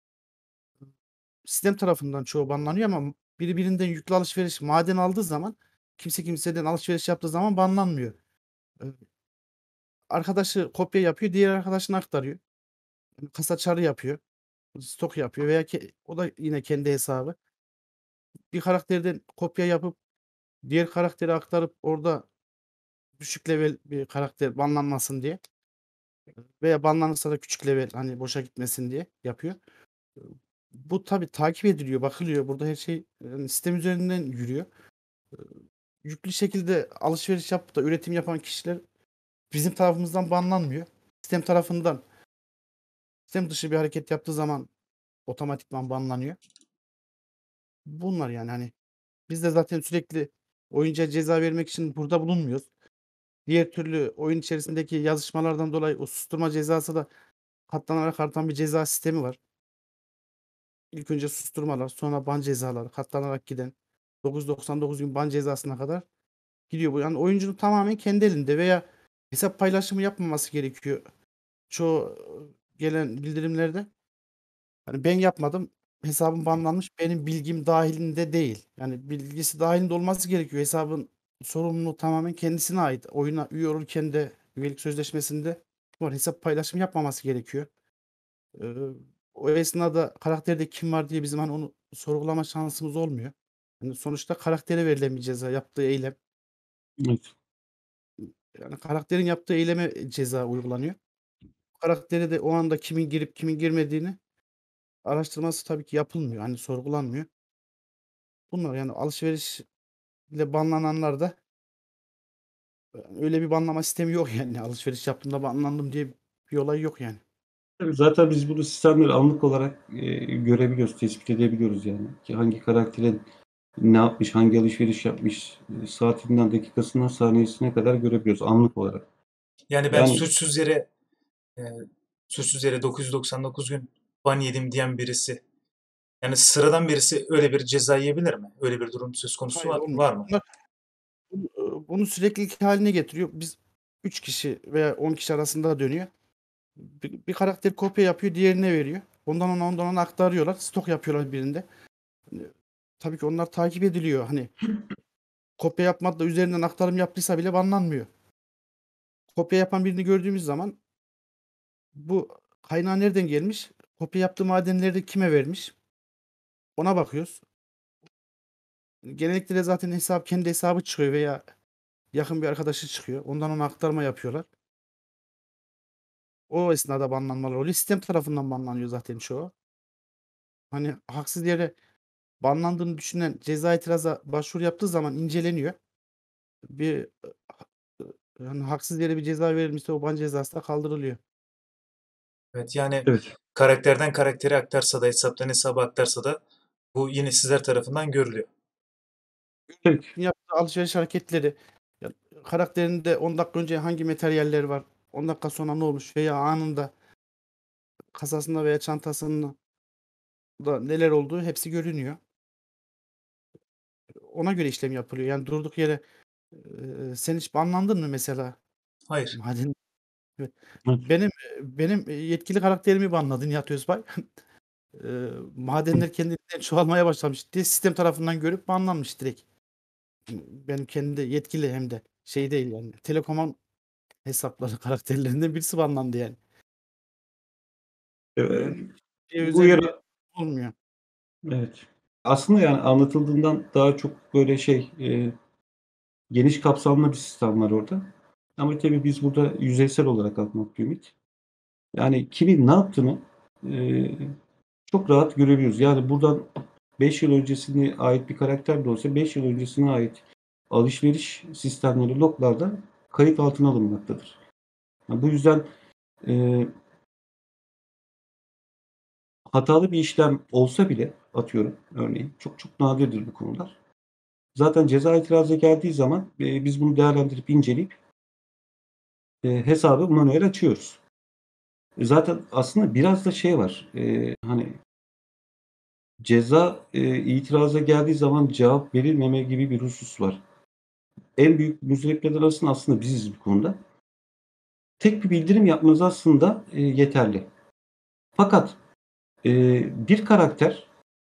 Sistem tarafından çoğu banlanıyor ama biri birinden yüklü alışveriş maden aldığı zaman kimse kimseden alışveriş yaptığı zaman banlanmıyor. Ee, Arkadaşı kopya yapıyor, diğer arkadaşına aktarıyor. Yani kasa çarı yapıyor, stok yapıyor veya ke- o da yine kendi hesabı. Bir karakterden kopya yapıp diğer karaktere aktarıp orada düşük level bir karakter banlanmasın diye veya banlanırsa da küçük level hani boşa gitmesin diye yapıyor. Ee, Bu tabii takip ediliyor, bakılıyor. Burada her şey yani sistem üzerinden yürüyor. Ee, Yüklü şekilde alışveriş yapıp da üretim yapan kişiler bizim tarafımızdan banlanmıyor. Sistem tarafından sistem dışı bir hareket yaptığı zaman otomatikman banlanıyor. Bunlar yani hani biz de zaten sürekli oyuncuya ceza vermek için burada bulunmuyoruz. Diğer türlü oyun içerisindeki yazışmalardan dolayı o susturma cezası da katlanarak artan bir ceza sistemi var. İlk önce susturmalar, sonra ban cezaları katlanarak giden dokuz yüz doksan dokuz gün ban cezasına kadar gidiyor bu. Yani oyuncunun tamamen kendi elinde veya hesap paylaşımı yapmaması gerekiyor. Çoğu e, gelen bildirimlerde hani ben yapmadım, hesabım banlanmış, benim bilgim dahilinde değil. Yani bilgisi dahilinde olması gerekiyor. Hesabın sorumluluğu tamamen kendisine ait. Oyuna üye olurken de üyelik sözleşmesinde var. Hesap paylaşımı yapmaması gerekiyor. Ee, O esnada karakterde kim var diye bizim hani onu sorgulama şansımız olmuyor. Yani sonuçta karaktere verilen bir ceza, yaptığı eylem. Evet. Yani karakterin yaptığı eyleme ceza uygulanıyor. Karakteri de o anda kimin girip kimin girmediğini araştırması tabii ki yapılmıyor. Hani sorgulanmıyor. Bunlar yani alışverişle banlananlar da öyle bir banlama sistemi yok yani. Alışveriş yaptığımda banlandım diye bir olay yok yani. Tabii zaten biz bunu sistemleri anlık olarak eee, görebiliyoruz, tespit edebiliyoruz yani. Ki hangi karakterin ne yapmış, hangi alışveriş yapmış, eee, saatinden, dakikasından, saniyesine kadar görebiliyoruz anlık olarak. Yani ben Yani suçsuz yere e, suçsuz yere dokuz yüz doksan dokuz gün ban yedim diyen birisi, yani sıradan birisi öyle bir ceza yiyebilir mi? Öyle bir durum söz konusu Hayır var, olmuyor. var mı? Bunlar bunu, e, bunu süreklilik haline getiriyor. Biz üç kişi veya on kişi arasında da dönüyor. Bir, bir karakter kopya yapıyor, diğerine veriyor. Ondan ona ondan ona aktarıyorlar. Stok yapıyorlar birinde. Hani, tabii ki onlar takip ediliyor. Hani kopya yapmadı da üzerinden aktarım yaptıysa bile banlanmıyor. Kopya yapan birini gördüğümüz zaman bu kaynağı nereden gelmiş? Kopya yaptığı madenleri kime vermiş? Ona bakıyoruz. Genellikle de zaten hesap kendi hesabı çıkıyor veya yakın bir arkadaşı çıkıyor. Ondan ona aktarma yapıyorlar. O esnada banlanmalar oluyor. Sistem tarafından banlanıyor zaten çoğu. Hani haksız yere banlandığını düşünen ceza itiraza başvuru yaptığı zaman inceleniyor. Bir yani haksız yere bir ceza verilmişse o ban cezası da kaldırılıyor. Evet, yani evet. karakterden karaktere aktarsa da hesaptan hesaba aktarsa da bu yine sizler tarafından görülüyor. Peki. Yaptığı alışveriş hareketleri ya, karakterinde on dakika önce hangi materyaller var, on dakika sonra ne olmuş veya anında kasasında veya çantasında da neler olduğu hepsi görünüyor. Ona göre işlem yapılıyor. Yani durduk yere eee, sen hiç banlandın mı mesela? Hayır. Maden evet. Evet. Benim benim yetkili karakterimi banladı Nihat Özbay. Eee, madenler kendiliğinden çoğalmaya başlamış diye sistem tarafından görüp banlanmış direkt. Benim kendi yetkili hem de. şey değil yani. Telekom'un hesapları karakterlerinden birisi banlandı yani. Eee, Bir bu özelliği uyarı olmuyor. Evet. Aslında yani anlatıldığından daha çok böyle şey, eee, geniş kapsamlı bir sistem var orada. Ama tabii biz burada yüzeysel olarak bakmak Ümit. Yani kimin ne yaptığını, eee, çok rahat görebiliyoruz. Yani buradan beş yıl öncesine ait bir karakter de olsa beş yıl öncesine ait alışveriş sistemleri log'larda kayıt altına alınmaktadır. Ya, bu yüzden, eee hatalı bir işlem olsa bile atıyorum örneğin çok çok nadirdir bu konular. Zaten ceza itirazı geldiği zaman, eee, biz bunu değerlendirip inceleyip eee, hesabı manuel açıyoruz. E, zaten aslında biraz da şey var, eee, hani ceza, eee, itiraza geldiği zaman cevap verilmeme gibi bir husus var. En büyük muzdaripler arasında aslında biziz bu konuda. Tek bir bildirim yapmanız aslında, eee, yeterli. Fakat, eee, bir karakter,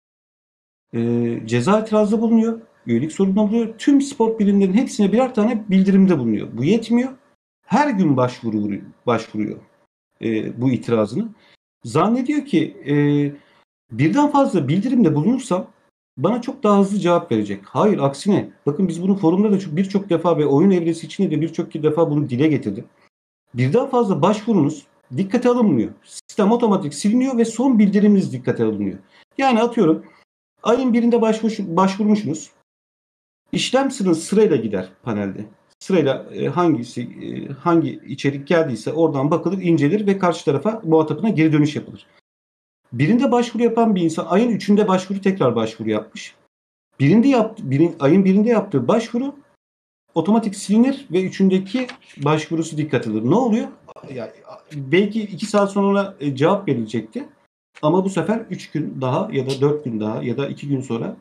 eee, ceza itirazda bulunuyor, üyelik sorununda bulunuyor. Tüm spor birimlerinin hepsine birer tane bildirimde bulunuyor. Bu yetmiyor. Her gün başvuru vuruyor başvuruyor, eee, bu itirazını. Zannediyor ki, eee, birden fazla bildirimde bulunursam bana çok daha hızlı cevap verecek. Hayır, aksine. Bakın biz bunu forumda da çok birçok defa ve oyun evresi içinde de birçok defa bunu dile getirdim. Birden fazla başvurunuz dikkate alınmıyor. Sistem otomatik siliniyor ve son bildiriminiz dikkate alınıyor. Yani atıyorum ayın birinde başvuruş, başvurmuşsunuz. İşlem sırası sırayla gider panelde. Sırayla e, hangisi e, hangi içerik geldiyse oradan bakılır, incelir ve karşı tarafa muhatabına geri dönüş yapılır. Birinde başvuru yapan bir insan ayın üçünde başvuru tekrar başvuru yapmış. Birinde yaptı, birin, ayın birinde yaptığı başvuru otomatik silinir ve üçündeki başvurusu dikkat alınır. Ne oluyor? Yani belki iki saat sonra e, cevap verilecekti. Ama bu sefer üç gün daha ya da dört gün daha ya da iki gün sonra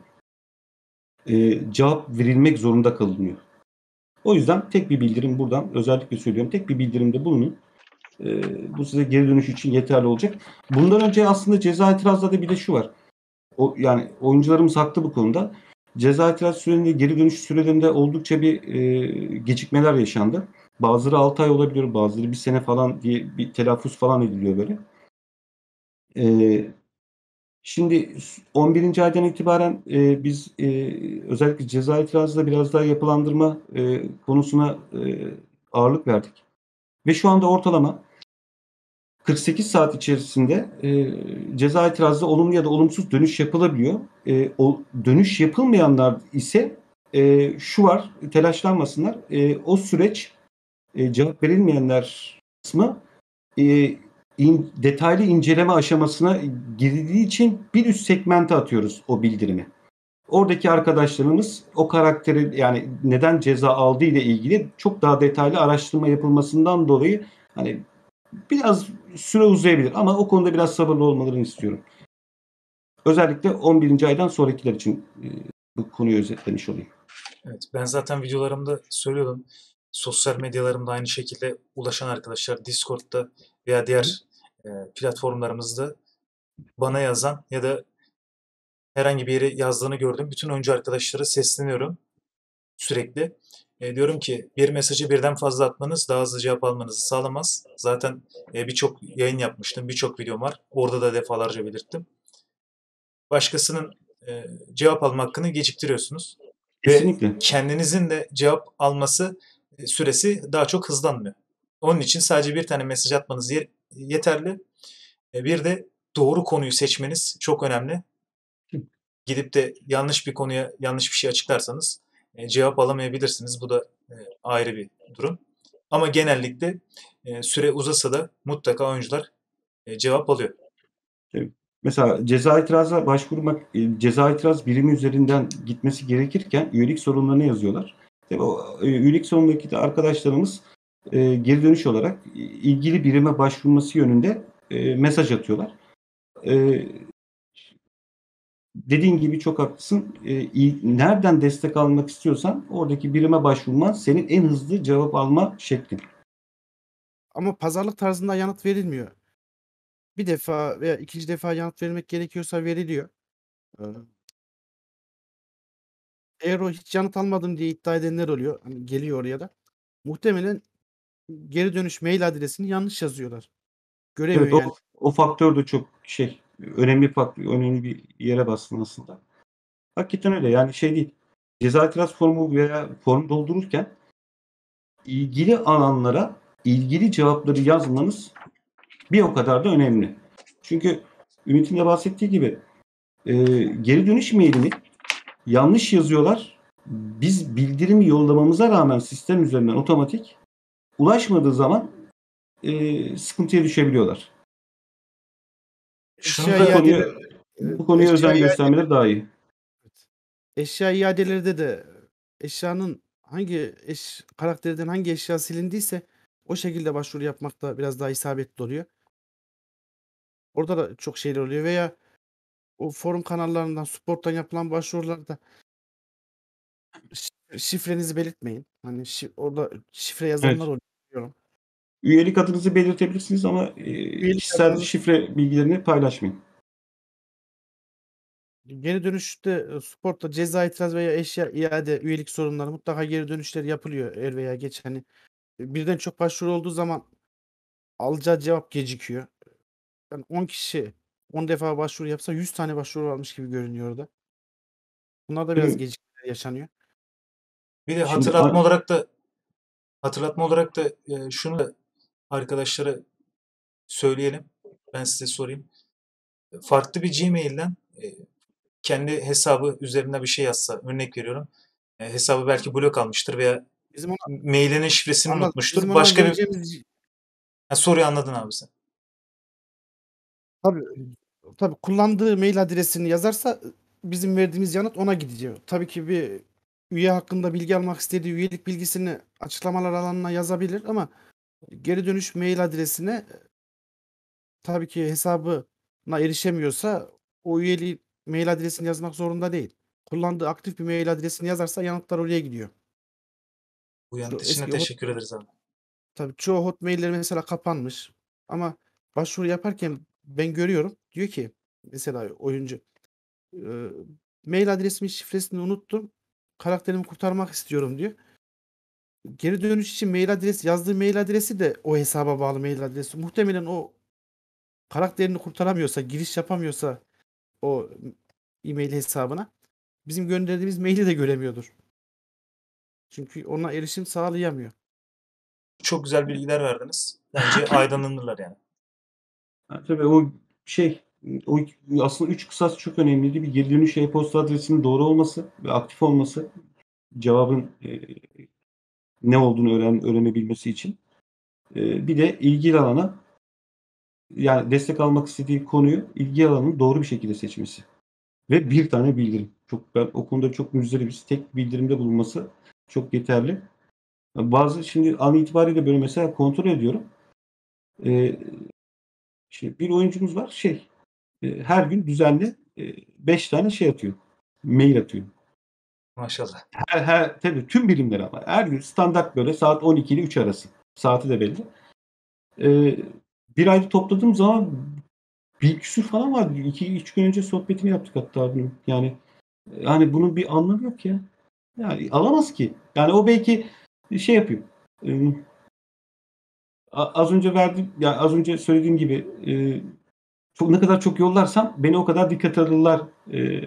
e, cevap verilmek zorunda kalınıyor. O yüzden tek bir bildirim buradan özellikle söylüyorum. Tek bir bildirimde bulunun. E, bu size geri dönüş için yeterli olacak. Bundan önce aslında ceza itirazlarda bir de şu var. O, yani oyuncularımız haklı bu konuda. Ceza itiraz sürelerinde geri dönüş sürelerinde oldukça bir e, gecikmeler yaşandı. Bazıları altı ay olabiliyor, bazıları bir sene falan diye bir telaffuz falan ediliyor böyle. E, Şimdi on birinci aydan itibaren e, biz e, özellikle ceza itirazda biraz daha yapılandırma e, konusuna e, ağırlık verdik. Ve şu anda ortalama kırk sekiz saat içerisinde e, ceza itirazda olumlu ya da olumsuz dönüş yapılabiliyor. E, o dönüş yapılmayanlar ise e, şu var, telaşlanmasınlar. E, o süreç e, cevap verilmeyenler kısmı e, in, detaylı inceleme aşamasına girildiği için bir üst segmente atıyoruz o bildirimi. Oradaki arkadaşlarımız o karakteri yani neden ceza aldığı ile ilgili çok daha detaylı araştırma yapılmasından dolayı hani biraz süre uzayabilir ama o konuda biraz sabırlı olmalarını istiyorum. Özellikle on birinci aydan sonrakiler için e, bu konuyu özetlemiş olayım. Evet, ben zaten videolarımda söylüyordum. Sosyal medyalarımda aynı şekilde ulaşan arkadaşlar Discord'da veya diğer e, platformlarımızda bana yazan ya da herhangi bir yere yazdığını gördüm. Bütün oyuncu arkadaşlara sesleniyorum sürekli. E, diyorum ki bir mesajı birden fazla atmanız daha hızlı cevap almanızı sağlamaz. Zaten e, birçok yayın yapmıştım, birçok videom var. Orada da defalarca belirttim. Başkasının e, cevap alma hakkını geciktiriyorsunuz. Ve Kesinlikle. kendinizin de cevap alması e, süresi daha çok hızlanmıyor. Onun için sadece bir tane mesaj atmanız ye- yeterli. E, bir de doğru konuyu seçmeniz çok önemli. Gidip de yanlış bir konuya yanlış bir şey açıklarsanız e, cevap alamayabilirsiniz. Bu da e, ayrı bir durum. Ama genellikle e, süre uzasa da mutlaka oyuncular e, cevap alıyor. Evet. Mesela ceza itiraza başvurmak, e, ceza itiraz birimi üzerinden gitmesi gerekirken üyelik sorunlarını yazıyorlar. Tabii o e, üyelik sorunundaki de arkadaşlarımız e, geri dönüş olarak e, ilgili birime başvurması yönünde e, mesaj atıyorlar. E, Dediğin gibi çok haklısın. E, iyi- nereden destek almak istiyorsan oradaki birime başvurman senin en hızlı cevap alma şeklin. Ama pazarlık tarzında yanıt verilmiyor. Bir defa veya ikinci defa yanıt vermek gerekiyorsa veriliyor. Ee, Eğer o hiç yanıt almadım diye iddia edenler oluyor. Hani geliyor oraya da. muhtemelen geri dönüş mail adresini yanlış yazıyorlar. Göremiyor Evet, o yani. o faktör de çok şey önemli faktör, önemli bir yere bastın aslında. Hakikaten öyle. Yani şey değil. Ceza itiraz formu veya form doldururken ilgili alanlara ilgili cevapları yazmanız bir o kadar da önemli. Çünkü Ümit'in de bahsettiği gibi e, geri dönüş mailini yanlış yazıyorlar. Biz bildirimi yollamamıza rağmen sistem üzerinden otomatik ulaşmadığı zaman e, sıkıntıya düşebiliyorlar. Şunu Eşya Bu da konuya, iadeleri e, bu konuya eşya özen iade göstermeleri daha iyi. eşya iadelerde de eşyanın hangi eş karakterden hangi eşya silindiyse o şekilde başvuru yapmak da biraz daha isabetli oluyor. Orada da çok şeyler oluyor veya o forum kanallarından, support'tan yapılan başvurularda şi- şifrenizi belirtmeyin. Hani şi- orada şifre yazanlar Evet. oluyor. Biliyorum. Üyelik adınızı belirtebilirsiniz ama e, Üyelik kişisel adınızı şifre bilgilerini paylaşmayın. geri dönüşte e, support'ta ceza itiraz veya eşya iade üyelik sorunları mutlaka geri dönüşler yapılıyor er veya geç. Hani e, birden çok başvuru olduğu zaman alacağı cevap gecikiyor. Yani on kişi on defa başvuru yapsa yüz tane başvuru almış gibi görünüyor orada. Bunlar da biraz Şimdi, gecikmeler yaşanıyor. bir de şimdi hatırlatma a- olarak da hatırlatma olarak da e, şunu da arkadaşlara söyleyelim. Ben size sorayım. Farklı bir Gmail'den e, kendi hesabı üzerinde bir şey yazsa, örnek veriyorum. E, hesabı belki blok almıştır veya Bizim ona mailinin şifresini anladım. Bizim unutmuştur. ona Başka bir vereceğimiz ha, soruyu anladın abi sen. tabii tabii kullandığı mail adresini yazarsa bizim verdiğimiz yanıt ona gidecek. Tabii ki bir üye hakkında bilgi almak istediği üyelik bilgisini açıklamalar alanına yazabilir ama geri dönüş mail adresine tabii ki hesabına erişemiyorsa o üyeliği mail adresini yazmak zorunda değil. Kullandığı aktif bir mail adresini yazarsa yanıtlar oraya gidiyor. Bu yanıt Şu için de eski hot, teşekkür ederiz abi. tabii çoğu hotmail'ler mesela kapanmış. Ama başvuru yaparken ben görüyorum. Diyor ki mesela oyuncu e, mail adresimin şifresini unuttum. Karakterimi kurtarmak istiyorum diyor. Geri dönüş için mail adresi yazdığı mail adresi de o hesaba bağlı mail adresi. Muhtemelen o karakterini kurtaramıyorsa, giriş yapamıyorsa o e-mail hesabına bizim gönderdiğimiz maili de göremiyordur. Çünkü ona erişim sağlayamıyor. Çok güzel bilgiler verdiniz. Bence aydınlanırlar yani. ha, tabii o şey o aslında üç kısas çok önemliydi. Bir geri dönüş e-posta adresinin doğru olması ve aktif olması cevabın e, ne olduğunu öğren, öğrenebilmesi için. E, bir de ilgili alana yani destek almak istediği konuyu ilgi alanının doğru bir şekilde seçmesi. Ve bir tane bildirim. Çok ben o konuda çok müzdaribiz. Tek bildirimde bulunması çok yeterli. Bazı şimdi an itibariyle böyle mesela kontrol ediyorum. Ee, şimdi bir oyuncumuz var şey e, her gün düzenli beş tane şey atıyor. Mail atıyor. Maşallah. Her, her tabii tüm birimler ama her gün standart böyle saat on iki ile üç arası. Saati de belli. Ee, bir ayda topladığım zaman bir küsür falan var. iki üç gün önce sohbetini yaptık hatta bunun. Yani yani bunun bir anlamı yok ya. Yani alamaz ki. Yani o belki şey yapıyor. Ee, az önce verdiğim, yani az önce söylediğim gibi e, çok ne kadar çok yollarsam beni o kadar dikkate alırlar e,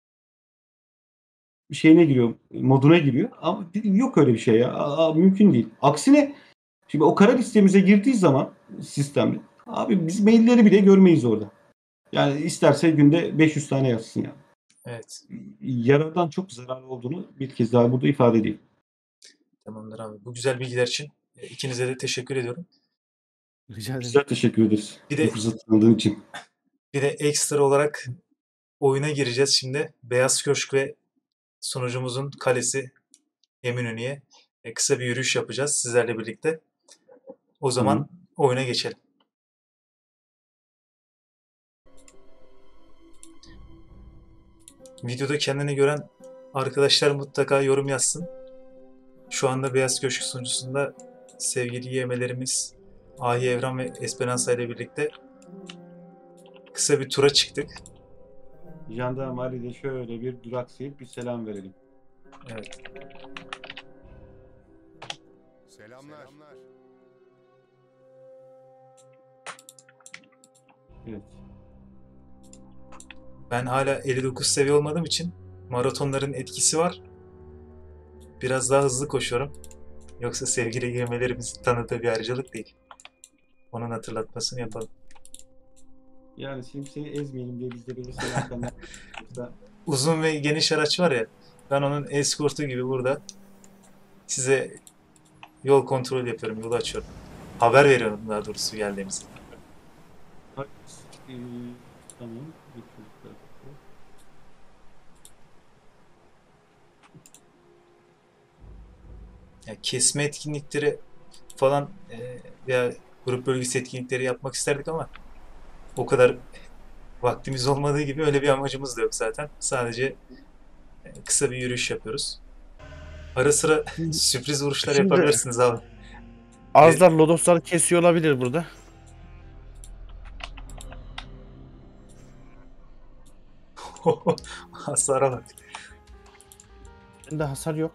şeyine giriyor, moduna giriyor. Ama yok öyle bir şey ya. Aa, mümkün değil. Aksine şimdi o kara listemize girdiği zaman sistemde abi biz mailleri bile görmeyiz orada. Yani isterse günde beş yüz tane yazsın ya. Evet. Yarardan çok zarar olduğunu bir kez daha burada ifade edeyim. Tamamdır abi. Bu güzel bilgiler için e, ikinize de teşekkür ediyorum. Rica ederim. Bizler teşekkür ederiz. Bir Bu de fırsatı tanıdığın için. bir de ekstra olarak oyuna gireceğiz şimdi. Beyaz Köşk ve sunucumuzun kalesi Eminönü'ye e, kısa bir yürüyüş yapacağız sizlerle birlikte. O zaman Tamam. oyuna geçelim. Videoda kendini gören arkadaşlar mutlaka yorum yazsın. Şu anda Beyaz Köşk sunucusunda sevgili yemelerimiz Ahi Evran ve Esperanza ile birlikte kısa bir tura çıktık. Jandarmari'de şöyle bir duraksayıp bir selam verelim. Evet. Evet. Ben hala elli dokuz seviye olmadığım için maratonların etkisi var. Biraz daha hızlı koşuyorum. Yoksa sevgili girmelerimizin tanıdığı bir ayrıcalık değil. Onun hatırlatmasını yapalım. Yani şimdi seni ezmeyelim diye biz de böyle senin arkandan yoksa Uzun ve geniş araç var ya, ben onun eskortu gibi burada size yol kontrol yapıyorum, yolu açıyorum. Haber veriyorum daha doğrusu geldiğimizi. Bak, eee, tamam. Bir dakika. Yani kesme etkinlikleri falan e, veya grup bölgesi etkinlikleri yapmak isterdik ama o kadar vaktimiz olmadığı gibi öyle bir amacımız da yok zaten. Sadece e, kısa bir yürüyüş yapıyoruz. Ara sıra sürpriz vuruşlar Şimdi yapabilirsiniz abi. Arzlar lodosları kesiyor olabilir burada. Hasara bak. Bende hasar yok.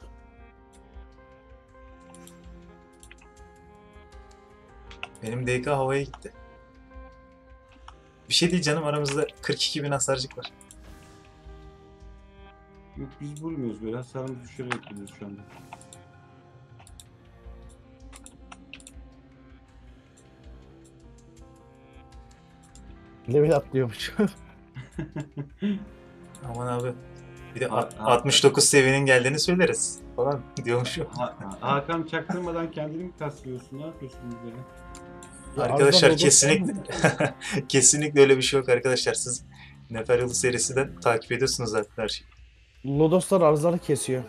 Benim D K havaya gitti. Bir şey değil canım, aramızda kırk iki bin hasarcık var. Yok biz vurmuyoruz böyle. Hasarımızı düşürerek gidiyoruz şu anda. Level atlıyormuş. Aman abi. Bir de Ha- a- ha- altmış dokuz seviyenin geldiğini söyleriz falan diyormuş. Ha- Ha- Hakan çaktırmadan kendini mi kaslıyorsun? Ne yapıyorsun böyle? Ya Arkadaşlar Arzlar lodos kesinlikle kesinlikle öyle bir şey yok arkadaşlar. Siz Nefer Yolu serisinden takip ediyorsunuz zaten her şeyi. Lodoslar arzları kesiyor.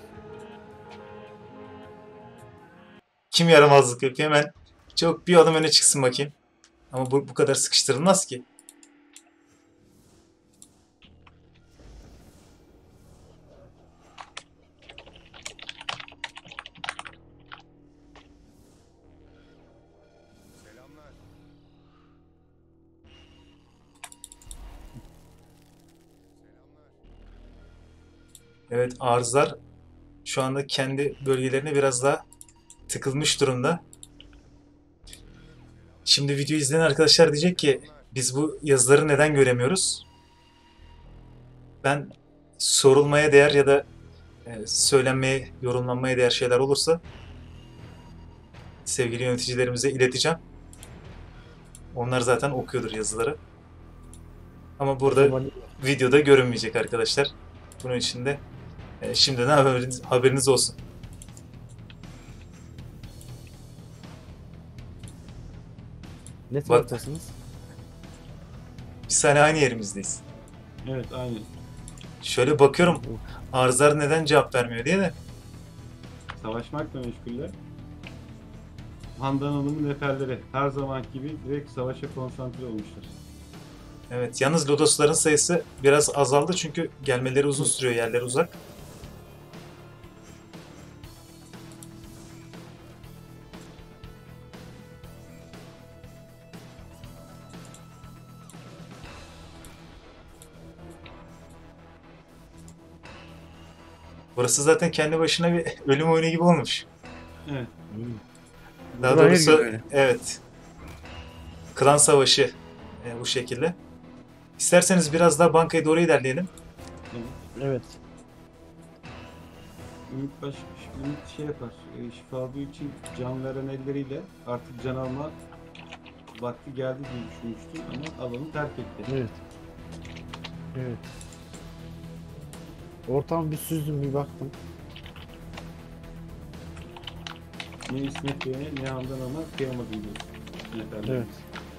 Kim yaramazlık yapıyor hemen çok bir adım öne çıksın bakayım. Ama bu, bu kadar sıkıştırılmaz ki. Evet, arızlar şu anda kendi bölgelerine biraz daha tıkılmış durumda. Şimdi video izleyen arkadaşlar diyecek ki biz bu yazıları neden göremiyoruz? Ben sorulmaya değer ya da e, söylenmeye, yorumlanmaya değer şeyler olursa sevgili yöneticilerimize ileteceğim. Onlar zaten okuyordur yazıları. Ama burada videoda görünmeyecek arkadaşlar. Bunun için de e, şimdiden haberiniz, haberiniz olsun. Ne Bak. taraftasınız? Bir saniye aynı yerimizdeyiz. Evet aynı. Şöyle bakıyorum arzlar neden cevap vermiyor diye de. Savaşmakla meşguller. Handan Hanım'ın neferleri her zaman gibi direkt savaşa konsantre olmuşlar. Evet, yalnız lodosların sayısı biraz azaldı çünkü gelmeleri uzun sürüyor, yerleri uzak. Burası zaten kendi başına bir ölüm oyunu gibi olmuş. Evet. Daha Buraya doğrusu göre öyle. evet. Klan savaşı e, bu şekilde. İsterseniz biraz daha bankaya doğru ilerleyelim. Evet. Evet. Ümit, baş, Ümit şey yapar. E, şifa aldığı için can veren elleriyle artık can alma vakti geldi diye düşünmüştüm ama alanı terk etti. Evet. Evet. Ortam bir süzdüm bir baktım. Ne İsmet Bey'e ne Handan ama kıyamadım diyorsun. Neferler. Evet.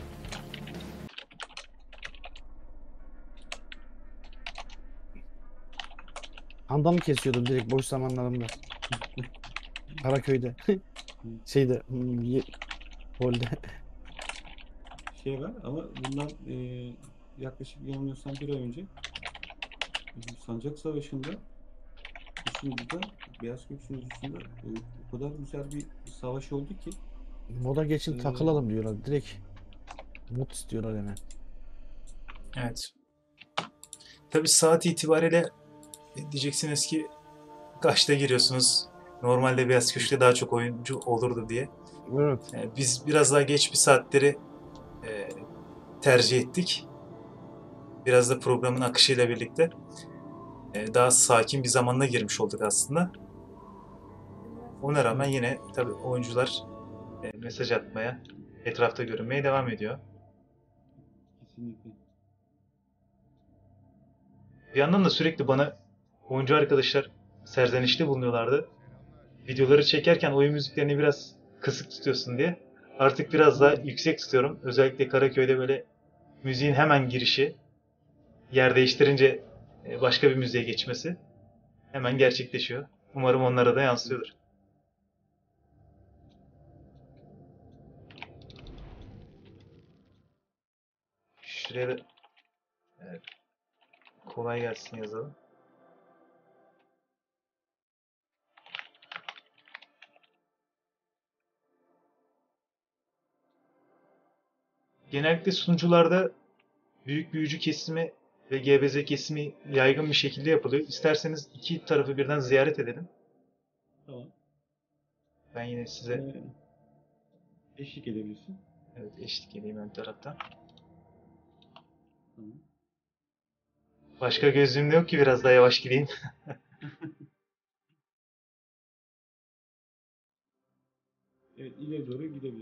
Handamı kesiyordum direkt boş zamanlarımda. Karaköy'de. Şeyde. hmm, ye- Holde. Şey var ama bundan e, yaklaşık yanılmıyorsam bir ay önce bu Sancak Savaşı'nda Üstünüzde, Beyaz Göksu'nun üstünde e, o kadar güzel bir savaş oldu ki Moda geçin Ee, takılalım diyorlar. Direkt mod istiyorlar hemen. Evet. Tabii saat itibariyle e, diyeceksiniz ki kaçta giriyorsunuz? Normalde Beyaz Köşk'te daha çok oyuncu olurdu diye. Evet. E, biz biraz daha geç bir saatleri e, tercih ettik. Biraz da programın akışıyla birlikte e, daha sakin bir zamanla girmiş olduk aslında. Ona rağmen Evet. yine tabii oyuncular e, mesaj atmaya, etrafta görünmeye devam ediyor. Kesinlikle. Bir yandan da sürekli bana oyuncu arkadaşlar serzenişte bulunuyorlardı. Videoları çekerken oyun müziklerini biraz kısık tutuyorsun diye. Artık biraz daha yüksek tutuyorum. Özellikle Karaköy'de böyle müziğin hemen girişi, yer değiştirince e, başka bir müziğe geçmesi hemen gerçekleşiyor. Umarım onlara da yansıyordur. Şuraya da evet, kolay gelsin yazalım. Genellikle sunucularda büyük büyücü kesimi ve G B Z kesimi yaygın bir şekilde yapılıyor. İsterseniz iki tarafı birden ziyaret edelim. Tamam. Ben yine size Ee, eşlik edebilirsin. evet, eşlik edeyim ön taraftan. Tamam. Başka gözlüğüm de yok ki biraz daha yavaş gideyim. Evet, ileri doğru gidebiliriz.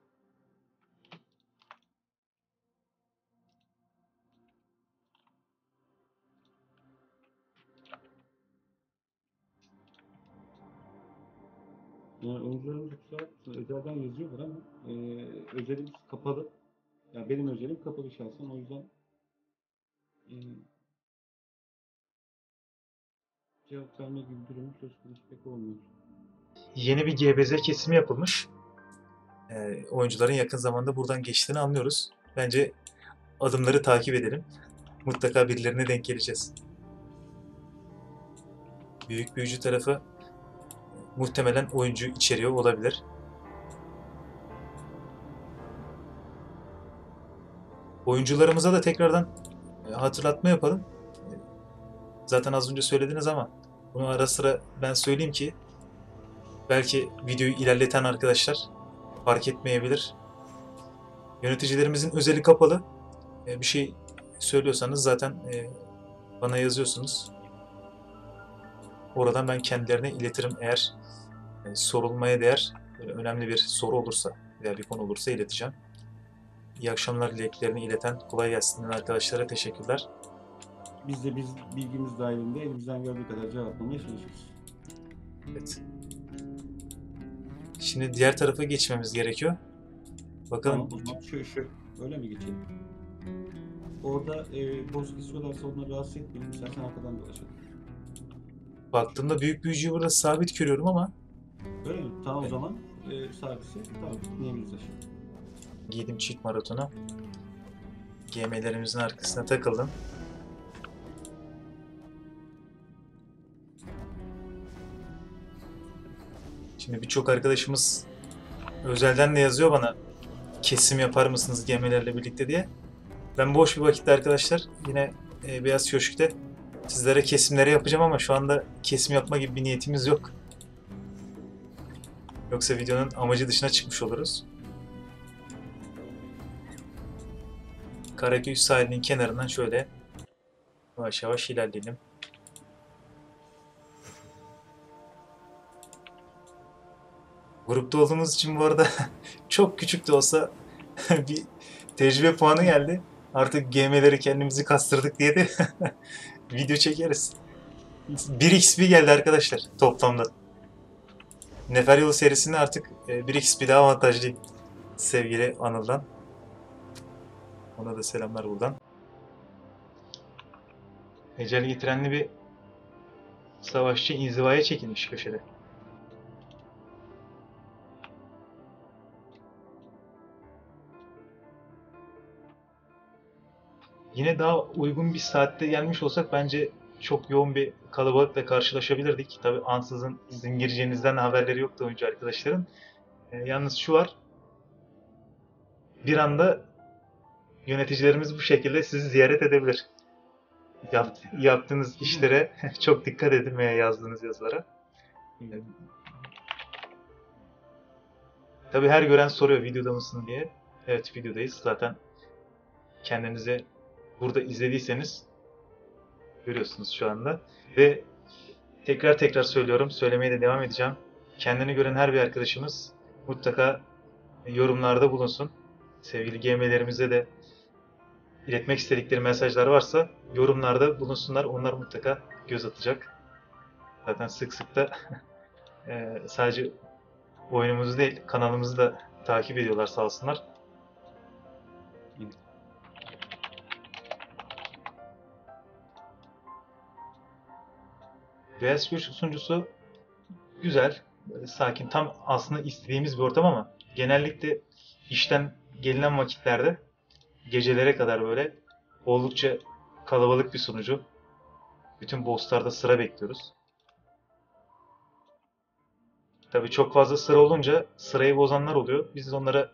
Yani oyuncularımız kusura bakmasın, özelden yazıyorlar ama e, özelimiz kapalı. Yani benim özelim kapalı şahsen, o yüzden e, cevap verme gibi bir durum söz konusu pek olmuyor. Yeni bir G B Z kesimi yapılmış. Ee, oyuncuların yakın zamanda buradan geçtiğini anlıyoruz. Bence adımları takip edelim. Mutlaka birilerine denk geleceğiz. Büyük büyücü tarafı muhtemelen oyuncu içeriyor olabilir. Oyuncularımıza da tekrardan e, hatırlatma yapalım. Zaten az önce söylediniz ama bunu ara sıra ben söyleyeyim ki belki videoyu ilerleten arkadaşlar fark etmeyebilir. Yöneticilerimizin özeli kapalı. E, Bir şey söylüyorsanız zaten e, bana yazıyorsunuz. Oradan ben kendilerine iletirim eğer e, sorulmaya değer böyle önemli bir soru olursa veya bir konu olursa ileteceğim. İyi akşamlar dileklerini ileten kolay gelsin arkadaşlara teşekkürler. Biz de biz bilgimiz dahilinde elimizden geldiği kadar cevaplamaya çalışıyoruz. Evet. Şimdi diğer tarafa geçmemiz gerekiyor. Bakalım. Tamam, o zaman şu, şu, öyle mi geçelim? Orada e, boz kesiyorlarsa onları rahatsız etmeyin. İstersen arkadan dolaşalım. Baktığımda büyük büyücüyü burada sabit görüyorum ama Öyle mi? Tamam, o zaman e, servisi tamam, dinleyebiliriz aşağı. giydim çift maratonu. G M'lerimizin arkasına takıldım. Şimdi birçok arkadaşımız özelden de yazıyor bana kesim yapar mısınız gemilerle birlikte diye. Ben boş bir vakitte arkadaşlar yine e, Beyaz Köşk'te sizlere kesimleri yapacağım ama şu anda kesim yapma gibi bir niyetimiz yok. Yoksa videonun amacı dışına çıkmış oluruz. Karaköy sahilinin kenarından şöyle yavaş yavaş ilerleyelim. Grupta olduğumuz için bu arada çok küçük de olsa bir tecrübe puanı geldi. Artık G M'leri kendimizi kastırdık diye de video çekeriz. bir X P geldi arkadaşlar toplamda. Nefer Yolu serisinde artık bir X P daha avantajlıyım. Sevgili Anıl'dan. Ona da selamlar buradan. Ecel getirenli bir savaşçı inzivaya çekilmiş köşede. Yine daha uygun bir saatte gelmiş olsak bence çok yoğun bir kalabalıkla karşılaşabilirdik. Tabii ansızın sizin gireceğinizden haberleri yoktu oyuncu arkadaşların. E, yalnız şu var. Bir anda yöneticilerimiz bu şekilde sizi ziyaret edebilir. Yapt, yaptığınız işlere çok dikkat edin veya yazdığınız yazılara. Tabii her gören soruyor videoda mısın diye. Evet, videodayız. Zaten kendinize burada izlediyseniz görüyorsunuz şu anda. Ve tekrar tekrar söylüyorum, söylemeye de devam edeceğim. Kendini gören her bir arkadaşımız mutlaka yorumlarda bulunsun. Sevgili G M'lerimize de iletmek istedikleri mesajlar varsa yorumlarda bulunsunlar. Onlar mutlaka göz atacak. Zaten sık sık da e, sadece oyunumuzu değil, kanalımızı da takip ediyorlar sağ olsunlar. Beyaz Köşk sunucusu güzel, böyle sakin, tam aslında istediğimiz bir ortam ama genellikle işten gelinen vakitlerde gecelere kadar böyle oldukça kalabalık bir sunucu. Bütün bosslarda sıra bekliyoruz. Tabii çok fazla sıra olunca sırayı bozanlar oluyor. Biz de onlara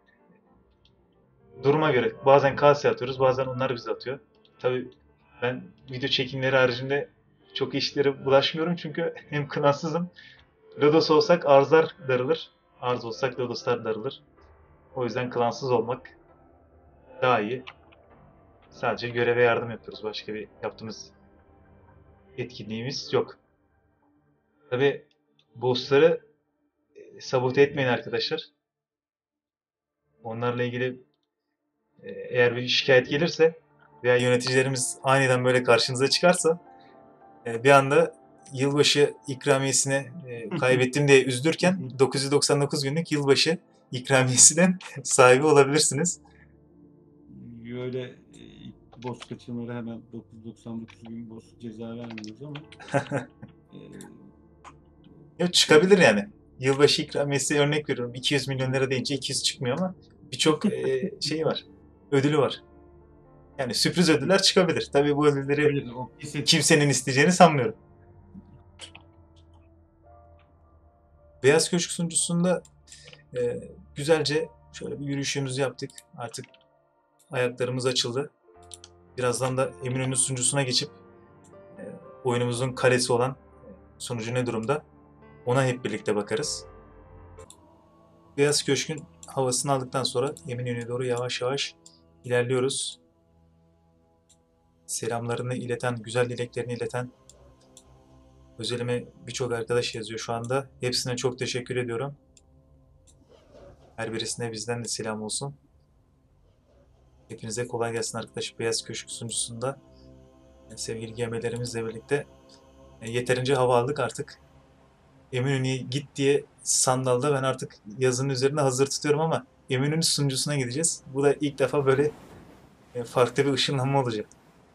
duruma göre bazen kase atıyoruz, bazen onlar bize atıyor. Tabii ben video çekimleri haricinde çok işlere bulaşmıyorum çünkü hem kınansızım. Lodos olsak arzlar darılır. Arz olsak Lodoslar darılır. O yüzden klansız olmak daha iyi. Sadece göreve yardım yapıyoruz. Başka bir yaptığımız etkinliğimiz yok. Tabi bossları e, sabote etmeyin arkadaşlar. Onlarla ilgili e, eğer bir şikayet gelirse veya yöneticilerimiz aniden böyle karşınıza çıkarsa e, bir anda yılbaşı ikramiyesini e, kaybettim diye üzülürken dokuz yüz doksan dokuz günlük yılbaşı ikramiyesinden sahibi olabilirsiniz. Böyle e, boss kaçırmaları hemen dokuz yüz doksan dokuz gün boss ceza vermiyoruz ama e, Yok, çıkabilir yani. Yılbaşı ikramiyesi örnek veriyorum. iki yüz milyon lira deyince iki yüz çıkmıyor ama birçok e, şeyi var. Ödülü var. Yani sürpriz ödüller çıkabilir. Tabii bu ödülleri öyle, o kesin. kimsenin isteyeceğini sanmıyorum. Beyaz Köşk sunucusunda e, güzelce şöyle bir yürüyüşümüzü yaptık. Artık ayaklarımız açıldı. Birazdan da Eminönü sunucusuna geçip e, oyunumuzun kalesi olan sunucu ne durumda? Ona hep birlikte bakarız. Beyaz Köşk'ün havasını aldıktan sonra Eminönü'ye doğru yavaş yavaş ilerliyoruz. Selamlarını ileten, güzel dileklerini ileten özelime birçok arkadaş yazıyor şu anda. Hepsine çok teşekkür ediyorum. Her birisine bizden de selam olsun. Hepinize kolay gelsin arkadaş. Beyaz Köşk sunucusunda sevgili gemelerimizle birlikte yeterince hava aldık artık. Eminönü'ye git diye sandalda ben artık yazının üzerine hazır tutuyorum ama Eminönü sunucusuna gideceğiz. Bu da ilk defa böyle farklı bir ışınlanma olacak.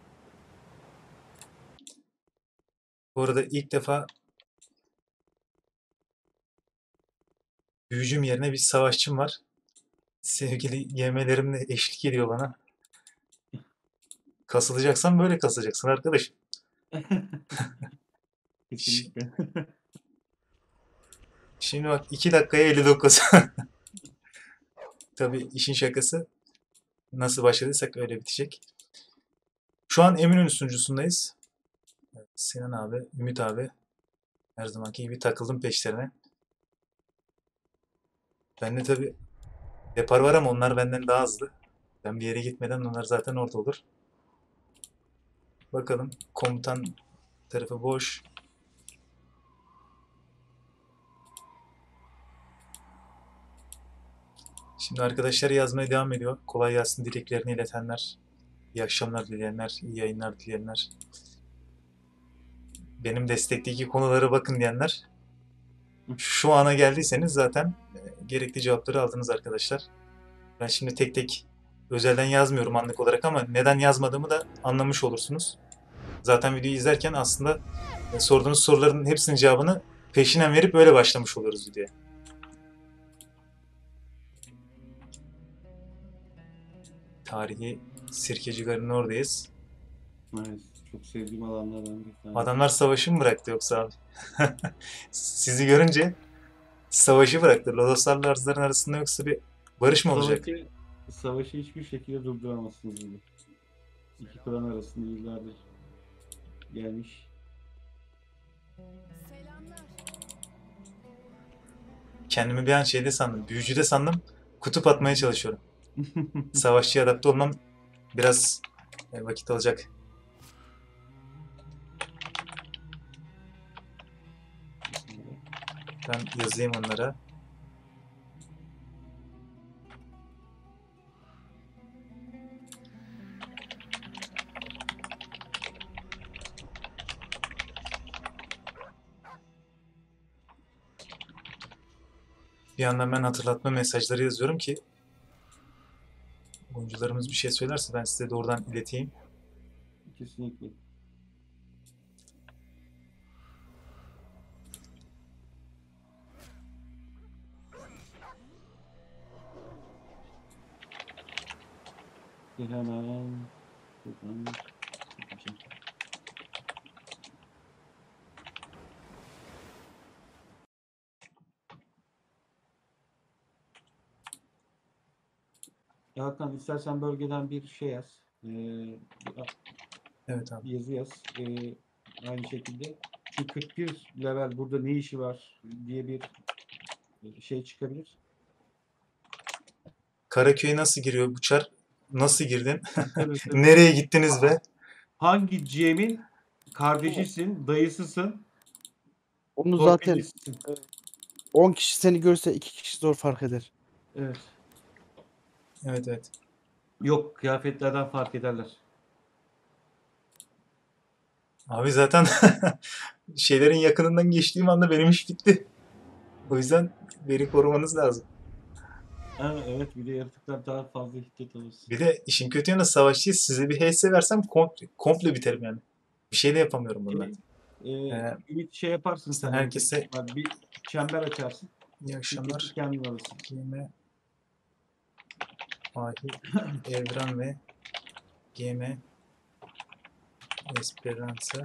Bu arada ilk defa büyücüm yerine bir savaşçım var. Sevgili yeğmelerim de eşlik ediyor bana. Kasılacaksan böyle kasılacaksın arkadaş. Kesinlikle. Şimdi bak iki dakikaya elli dokuz. Tabii işin şakası. Nasıl başladıysak öyle bitecek. Şu an Eminönü sunucusundayız. Sinan abi, Ümit abi her zamanki gibi takıldım peşlerine. Bende tabii depar var ama onlar benden daha hızlı. Ben bir yere gitmeden onlar zaten orada olur. Bakalım komutan tarafı boş. Şimdi arkadaşlar yazmaya devam ediyor. Kolay gelsin dileklerini iletenler, iyi akşamlar dileyenler, iyi yayınlar dileyenler, benim destekteki konulara bakın diyenler. Şu ana geldiyseniz zaten gerekli cevapları aldınız arkadaşlar. Ben şimdi tek tek özelden yazmıyorum anlık olarak ama neden yazmadığımı da anlamış olursunuz. Zaten videoyu izlerken aslında sorduğunuz soruların hepsinin cevabını peşinen verip öyle başlamış oluruz videoya. Tarihi Sirkeci Garı'nın oradayız. Evet, çok sevdiğim alanlardan bir tanesi. Adamlar savaşı mı bıraktı yoksa abi? Sizi görünce savaşı bıraktı. Lodoslarla Arzların arasında yoksa bir barış mı olacak? Savaşı, savaşı hiçbir şekilde durduramazsınız gibi. İki klan arasında yıllardır gelmiş. Selamlar. Kendimi bir an şeyde sandım. Büyücüde sandım. Kutup atmaya çalışıyorum. Savaşçıya adapte olmam biraz e, vakit alacak. Ben yazayım onlara. Bir yandan ben hatırlatma mesajları yazıyorum ki oyuncularımız bir şey söylerse ben size doğrudan ileteyim. Kesinlikle. Hemen buradan Ya Hakan, istersen bölgeden bir şey yaz. Ee, bir Evet abi. yazı yaz. Ee, aynı şekilde. Şu kırk bir level burada ne işi var diye bir şey çıkabilir. Karaköy'e nasıl giriyor bu çar? Nasıl girdin? Tabii, tabii. Nereye gittiniz be? Hangi G M'in kardeşisin, dayısısın, Onu zaten torpilisin. on kişi seni görse iki kişi zor fark eder. Evet. Evet evet. Yok, kıyafetlerden fark ederler. Abi zaten şeylerin yakınından geçtiğim anda benim iş bitti. O yüzden beni korumanız lazım. Ha, evet, bir de yaratıklar daha fazla hiddet alırsın. Bir de işin kötü yanı savaşçıyı size bir H S versem komple, komple biterim yani. Bir şey de yapamıyorum bunda. Ee, Ee, Ümit şey yaparsın sen sen. herkese- orada. Bir çember açarsın. İyi akşamlar. Bir kendin alırsın. Gm Ahi Evren ve Gm Esperanza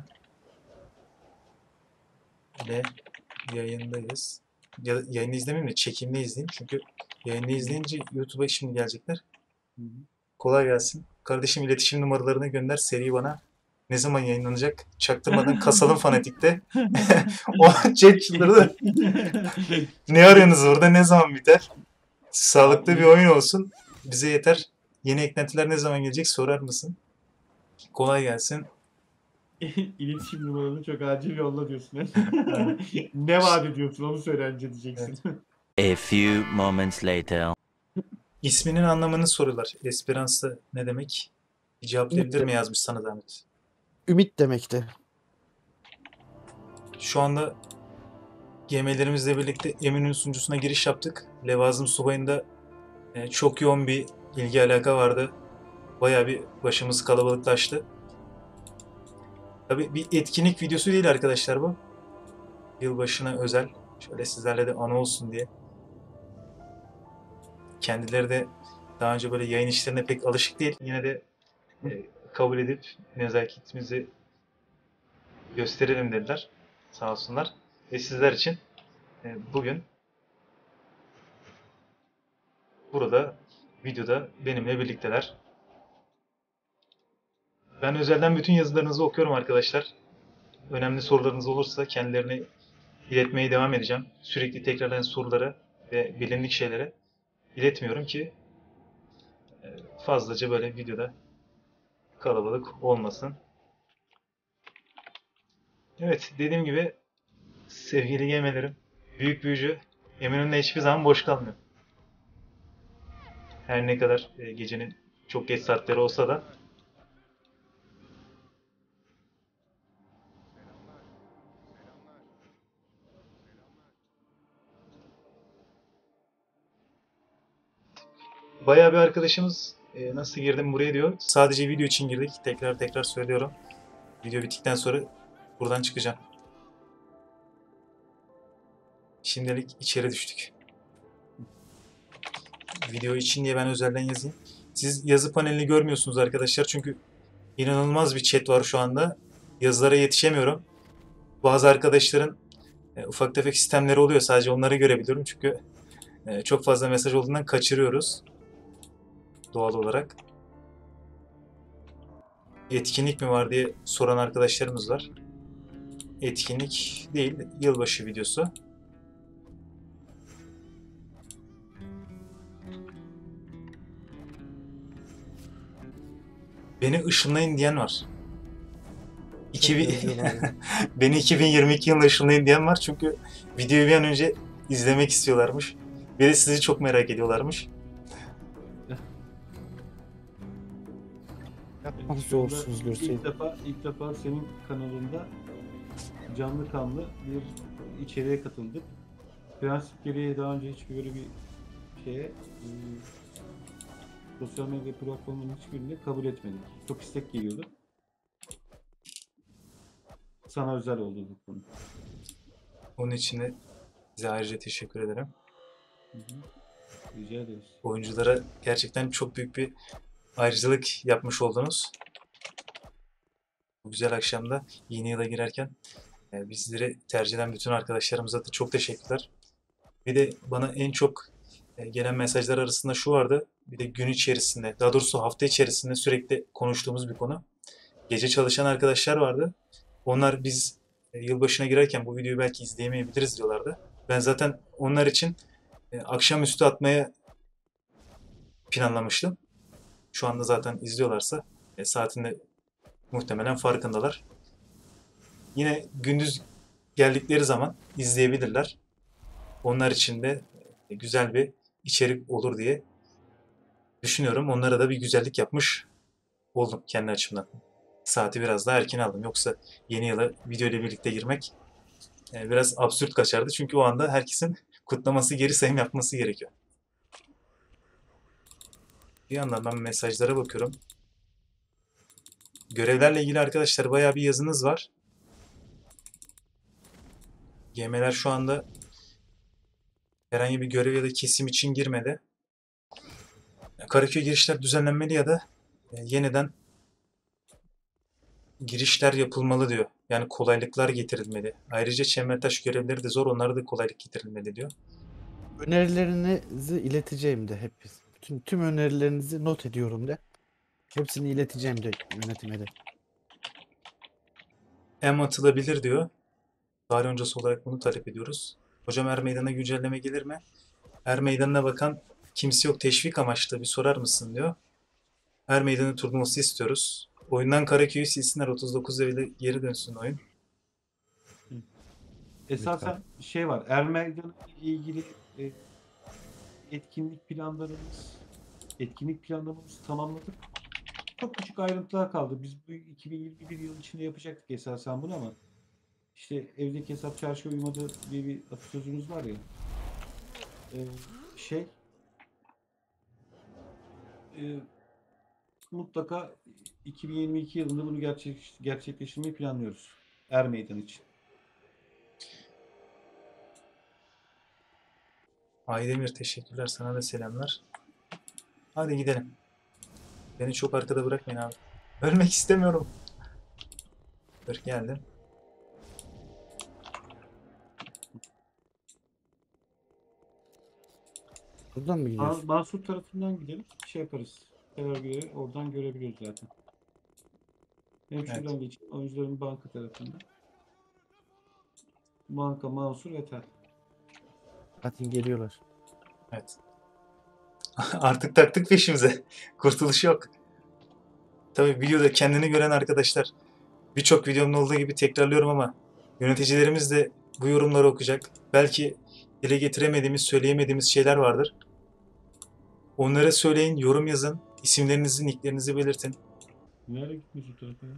ile yayındayız. Ya, yayını izlemeyeyim de çekimde izleyeyim. Çünkü yayını izleyince YouTube'a şimdi gelecekler. Hı hı. Kolay gelsin. Kardeşim iletişim numaralarını gönder. Seri bana ne zaman yayınlanacak? Çaktırmadan kasalım fanatikte. O chat çıldırdı. Ne arıyorsunuz orada? Ne zaman biter? Sağlıklı bir oyun olsun. Bize yeter. Yeni eklentiler ne zaman gelecek sorar mısın? Kolay gelsin. İletişim numaranı çok acil yolla diyorsun. Ne vaat ediyorsun onu söyle önce diyeceksin. A few moments later. İsminin anlamını soruyorlar. Esperanza ne demek? Bir cevaplayabilir mi yazmış sana zahmet. Ümit demekti. Şu anda gemilerimizle birlikte Eminönü sunucusuna giriş yaptık. Levazım Subayı'nda e, çok yoğun bir ilgi alaka vardı. Bayağı bir başımız kalabalıklaştı. Tabii bir etkinlik videosu değil arkadaşlar bu. Yılbaşına özel. Şöyle sizlerle de anı olsun diye. Kendileri de daha önce böyle yayın işlerine pek alışık değil. Yine de e, kabul edip nezaketimizi gösterelim dediler. Sağ olsunlar. Ve sizler için e, bugün burada videoda benimle birlikteler. Ben özelden bütün yazılarınızı okuyorum arkadaşlar. Önemli sorularınız olursa kendilerine iletmeye devam edeceğim. Sürekli tekrarlayan soruları ve bilindik şeylere iletmiyorum ki fazlaca böyle videoda kalabalık olmasın. Evet, dediğim gibi sevgili gemelerim, büyük büyücü Eminönü'nde hiçbir zaman boş kalmıyor. Her ne kadar gecenin çok geç saatleri olsa da bayağı bir arkadaşımız e, nasıl girdim buraya diyor. Sadece video için girdik. Tekrar tekrar söylüyorum. Video bittikten sonra buradan çıkacağım. Şimdilik içeri düştük. Video için diye ben özelden yazayım. Siz yazı panelini görmüyorsunuz arkadaşlar çünkü inanılmaz bir chat var şu anda. Yazılara yetişemiyorum. Bazı arkadaşların e, ufak tefek sistemleri oluyor. Sadece onları görebiliyorum çünkü e, çok fazla mesaj olduğundan kaçırıyoruz. Doğal olarak. Etkinlik mi var diye soran arkadaşlarımız var. Etkinlik değil, yılbaşı videosu. Beni ışınlayın diyen var. Çok iki bin yazıyorlar. Beni iki bin yirmi iki yılında ışınlayın diyen var çünkü videoyu bir an önce izlemek istiyorlarmış. Ve de sizi çok merak ediyorlarmış. Yapmak Şu anda zorsuz İlk görseydim. defa, ilk defa senin kanalında canlı kanlı bir içeriğe katıldık. Prensip gereği daha önce hiçbir böyle bir şeye e, sosyal medya platformunun hiçbirini kabul etmedik. Çok istek geliyordu. Sana özel oldu bu konu. Onun için de size ayrıca teşekkür ederim. Hı hı. Rica ederiz. Oyunculara gerçekten çok büyük bir ayrıcalık yapmış oldunuz. Bu güzel akşamda yeni yıla girerken e, bizleri tercih eden bütün arkadaşlarımıza da çok teşekkürler. Bir de bana en çok e, gelen mesajlar arasında şu vardı. Bir de gün içerisinde, daha doğrusu hafta içerisinde sürekli konuştuğumuz bir konu. Gece çalışan arkadaşlar vardı. Onlar biz e, yılbaşına girerken bu videoyu belki izleyemeyebiliriz diyorlardı. Ben zaten onlar için e, akşamüstü atmaya planlamıştım. Şu anda zaten izliyorlarsa e, saatinde muhtemelen farkındalar. Yine gündüz geldikleri zaman izleyebilirler. Onlar için de e, güzel bir içerik olur diye düşünüyorum. Onlara da bir güzellik yapmış oldum kendi açımdan. Saati biraz daha erken aldım. Yoksa yeni yıla video ile birlikte girmek e, biraz absürt kaçardı. Çünkü o anda herkesin kutlaması, geri sayım yapması gerekiyor. Bir yandan ben mesajlara bakıyorum. Görevlerle ilgili arkadaşlar bayağı bir yazınız var. G M'ler şu anda herhangi bir görev ya da kesim için girmedi. Karaköy girişler düzenlenmeli ya da e, yeniden girişler yapılmalı diyor. Yani kolaylıklar getirilmeli. Ayrıca Çembertaş görevleri de zor, onlara da kolaylık getirilmeli diyor. Önerilerinizi ileteceğim de hep. Bütün, tüm önerilerinizi not ediyorum de. Hepsini ileteceğim de yönetime de. Em atılabilir diyor. Tarih öncesi olarak bunu talep ediyoruz. Hocam Er Meydanı'na güncelleme gelir mi? Er Meydanı'na bakan kimse yok, teşvik amaçlı bir sorar mısın diyor. Er Meydanı turnuvası istiyoruz. Oyundan Karaköy'ü silsinler, otuz dokuz ile geri dönsün oyun. Esasen şey var, Er Meydanı ile ilgili e, etkinlik planlarımız, etkinlik planlarımızı tamamladık. Çok küçük ayrıntılar kaldı. Biz bu iki bin yirmi bir yıl içinde yapacaktık esasen bunu ama işte evdeki hesap çarşıya uymadı diye bir atasözümüz var ya. E, şey e, mutlaka iki bin yirmi iki yılında bunu gerçek, gerçekleştirmeyi planlıyoruz. Er Meydanı için. Aydemir teşekkürler, sana da selamlar. Hadi gidelim. Beni çok arkada bırakmayın abi. Ölmek istemiyorum. Dur geldim. Buradan mı gidiyorsun? Ban- Bansur tarafından gidelim. Şey yaparız. Karargahı oradan görebiliyoruz zaten. Hem şuradan Evet. geçip oyuncuların banka tarafından. Banka, Mansur ve Tel. Zaten geliyorlar. Evet. Artık taktık peşimize. Kurtuluş yok. Tabii videoda kendini gören arkadaşlar, birçok videomda olduğu gibi tekrarlıyorum ama yöneticilerimiz de bu yorumları okuyacak. Belki dile getiremediğimiz, söyleyemediğimiz şeyler vardır. Onları söyleyin, yorum yazın, isimlerinizi, nicklerinizi belirtin. Nereye gitmiş o tarafa ya?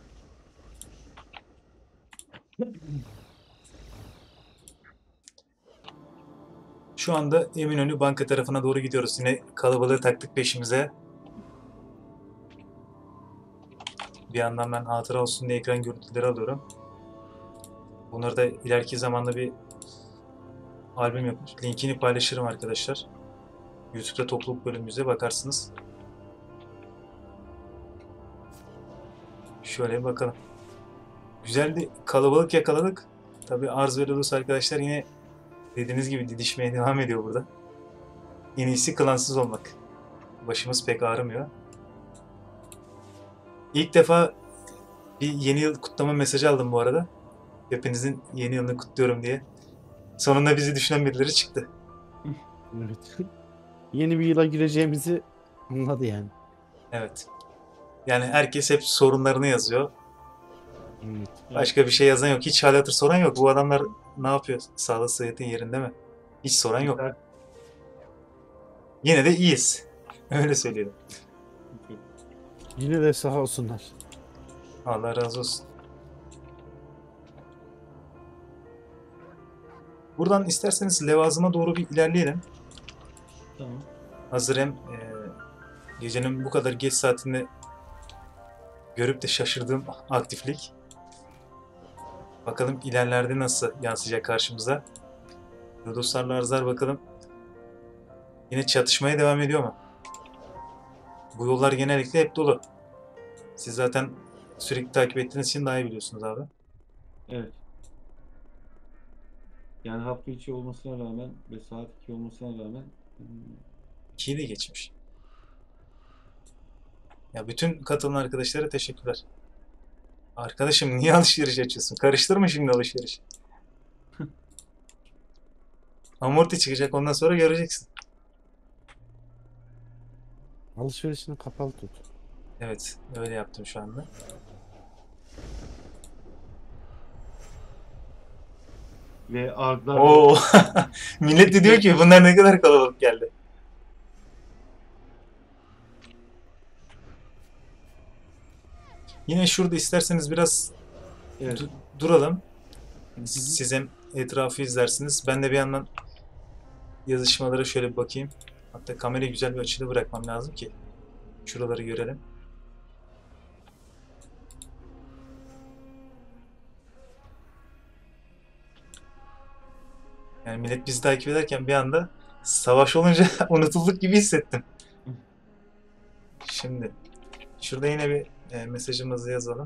Şu anda Eminönü banka tarafına doğru gidiyoruz. Yine kalabalığı taktık peşimize. Bir yandan ben hatıra olsun diye ekran görüntüleri alıyorum. Bunları da ileriki zamanda bir albüm yapıp linkini paylaşırım arkadaşlar. YouTube'da topluluk bölümümüze bakarsınız. Şöyle bir bakalım. Güzel bir kalabalık yakaladık. Tabii arz ve Rodus arkadaşlar yine dediğiniz gibi didişmeye devam ediyor burada. En iyisi klansız olmak. Başımız pek ağrımıyor. İlk defa bir yeni yıl kutlama mesajı aldım bu arada. Hepinizin yeni yılını kutluyorum diye. Sonunda bizi düşünen birileri çıktı. Evet. Yeni bir yıla gireceğimizi anladı yani. Evet. Yani herkes hep sorunlarını yazıyor. Evet. Başka bir şey yazan yok. Hiç hal hatır soran yok. Bu adamlar ne yapıyor? Sağlık sıhhatin yerinde mi? Hiç soran yok. Yine de iyiyiz. Öyle söyleyelim. Yine de sağ olsunlar. Allah razı olsun. Buradan isterseniz Levazım'a doğru bir ilerleyelim. Tamam. Hazır hem e, gecenin bu kadar geç saatinde görüp de şaşırdığım aktiflik. Bakalım ilerlerde nasıl yansıyacak karşımıza. Rodoslarla Arzlar bakalım yine çatışmaya devam ediyor mu? Bu yollar genellikle hep dolu. Siz zaten sürekli takip ettiğiniz için daha iyi biliyorsunuz abi. Evet. Yani hafta içi olmasına rağmen ve saat iki olmasına rağmen hmm, ikiyi de geçmiş. Ya bütün katılan arkadaşlara teşekkürler. Arkadaşım niye alışveriş açıyorsun? Karıştırma şimdi alışveriş. Amorti çıkacak, ondan sonra göreceksin. Alışverişini kapalı tut. Evet, öyle yaptım şu anda. ve ardlar Oo, millet de diyor ki bunlar ne kadar kalabalık geldi. Yine şurada isterseniz biraz evet. du- duralım. Siz hem etrafı izlersiniz. Ben de bir yandan yazışmalara şöyle bir bakayım. Hatta kamerayı güzel bir açıda bırakmam lazım ki şuraları görelim. Yani millet bizi takip ederken bir anda savaş olunca unutulduk gibi hissettim. Şimdi şurada yine bir e, mesajımızı yazalım.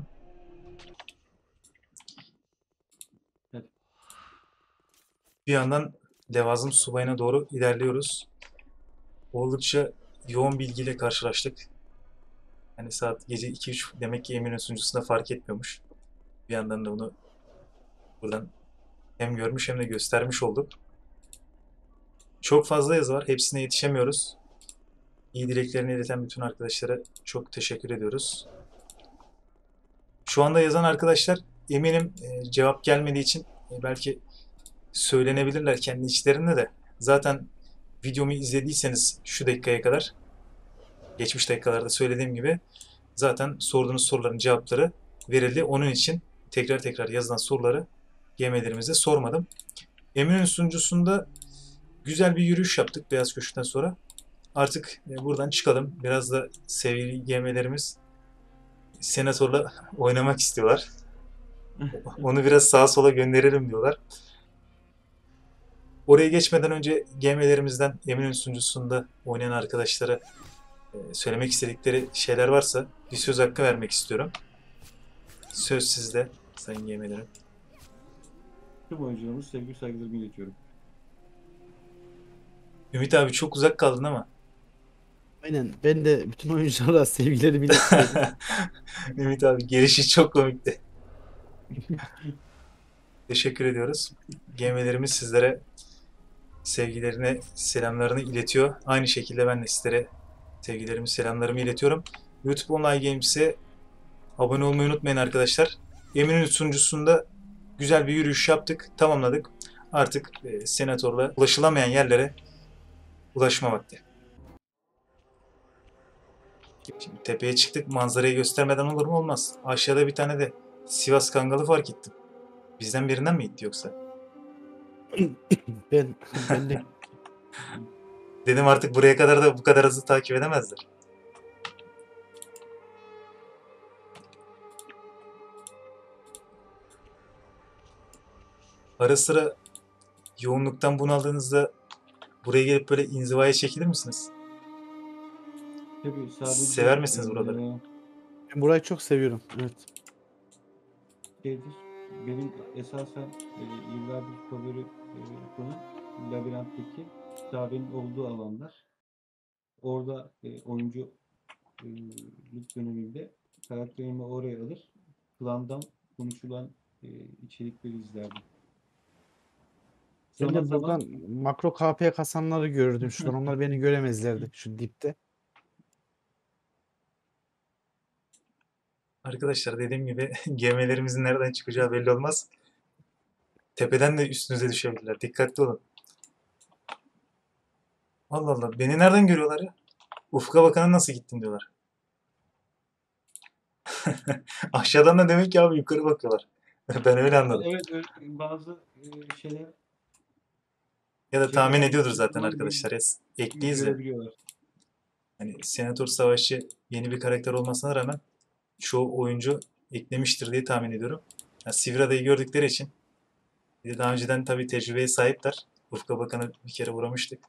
Evet. Bir yandan Levazım Subayı'na doğru ilerliyoruz. Oldukça yoğun bilgiyle karşılaştık. Yani saat gece iki üç demek ki Eminönü sunucusunda fark etmiyormuş. Bir yandan da bunu buradan hem görmüş hem de göstermiş olduk. Çok fazla yazı var. Hepsine yetişemiyoruz. İyi dileklerini ileten bütün arkadaşlara çok teşekkür ediyoruz. Şu anda yazan arkadaşlar eminim e, cevap gelmediği için e, belki söylenebilirler kendi içlerinde de. Zaten videomu izlediyseniz şu dakikaya kadar, geçmiş dakikalarda söylediğim gibi zaten sorduğunuz soruların cevapları verildi. Onun için tekrar tekrar yazılan soruları gemilerimize sormadım. Eminönü sunucusunda güzel bir yürüyüş yaptık Beyaz Köşk'ten sonra. Artık e, buradan çıkalım. Biraz da sevgili gemilerimiz senatörle oynamak istiyorlar. Onu biraz sağa sola gönderelim diyorlar. Oraya geçmeden önce gemilerimizden Eminönü sunucusunda oynayan arkadaşlara e, söylemek istedikleri şeyler varsa bir söz hakkı vermek istiyorum. Söz sizde sayın gemilerim. Tüm oyuncularımız sevgi saygılarımı iletiyorum. Ümit abi çok uzak kaldın ama. Aynen. Ben de bütün oyunculara sevgilerimi iletiyorum. Ümit abi gelişi çok komikti. Teşekkür ediyoruz. Gemilerimiz sizlere sevgilerini, selamlarını iletiyor. Aynı şekilde ben de sizlere sevgilerimi, selamlarımı iletiyorum. YouTube Online Games'e abone olmayı unutmayın arkadaşlar. Eminönü sunucusunda güzel bir yürüyüş yaptık, tamamladık. Artık e, senatörle ulaşılamayan yerlere ulaşma vakti. Şimdi tepeye çıktık, manzarayı göstermeden olur mu? Olmaz. Aşağıda bir tane de Sivas Kangalı fark ettim. Bizden birinden mi gitti yoksa? Ben, ben de Dedim artık buraya kadar da bu kadar hızlı takip edemezler. Ara sıra yoğunluktan bunaldığınızda buraya gelip böyle inzivaya çekilir misiniz? Tabii sadece Sever misiniz e, buraları? ben burayı çok seviyorum. Evet. şeydir. Benim esasen e, yıllardır favori e, konu labirentteki kitabenin olduğu alanlar. Orada e, oyuncu e, lik döneminde karakterimi oraya alır. Klandan konuşulan e, içerikleri izlerdim. Ben Zaman de zaman buradan makro K P kasanları gördüm şuradan. Onlar beni göremezlerdi şu dipte. Arkadaşlar dediğim gibi gemelerimizin nereden çıkacağı belli olmaz. Tepeden de üstünüze düşebilirler. Dikkatli olun. Allah Allah. Beni nereden görüyorlar ya? Ufka bakana nasıl gittin diyorlar. Aşağıdan da demek ki abi yukarı bakıyorlar. Ben öyle anladım. Evet, öyle bazı e, şeyler Ya da şey tahmin falan ediyordur zaten var, arkadaşlar. Es- Ekliyiz ya. görebiliyorlar. Hani Senatör Savaşçı yeni bir karakter olmasına rağmen çoğu oyuncu eklemiştir diye tahmin ediyorum. Yani Sivriada'yı gördükleri için bir de daha önceden tabii tecrübeye sahipler. Ufka Bakan'ı bir kere vuramıştık.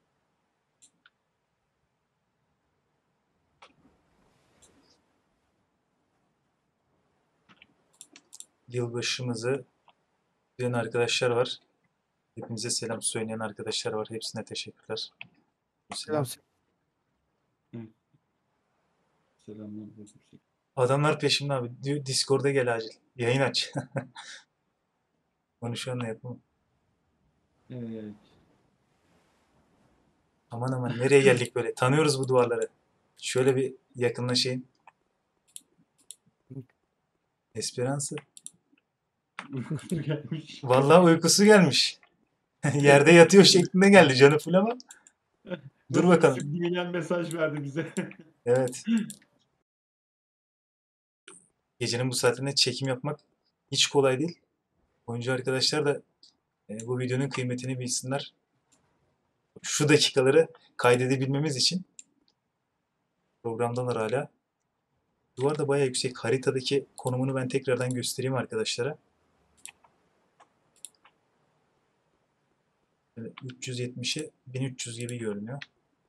Yılbaşımızı bilen arkadaşlar var. Hepinize selam söyleyen arkadaşlar var. Hepsine teşekkürler. Selam. Selam. Selamlar. Adamlar peşimde abi. Diyor Discord'a gel acil. Yayın aç. Onu şu anda yapamam. Evet. Aman aman nereye geldik böyle? Tanıyoruz bu duvarları. Şöyle bir yakınlaşayım. Esperanza. Uykusu gelmiş. Vallahi uykusu gelmiş. Yerde yatıyor şeklinde geldi canı full ama. Dur Nasıl bakalım. subliminal mesaj verdi bize. Evet. Gecenin bu saatinde çekim yapmak hiç kolay değil. Oyuncu arkadaşlar da e, bu videonun kıymetini bilsinler. Şu dakikaları kaydedebilmemiz için programdalar hala. Duvar da bayağı yüksek. Haritadaki konumunu ben tekrardan göstereyim arkadaşlara. Böyle üç yüz yetmişe bin üç yüz gibi görünüyor.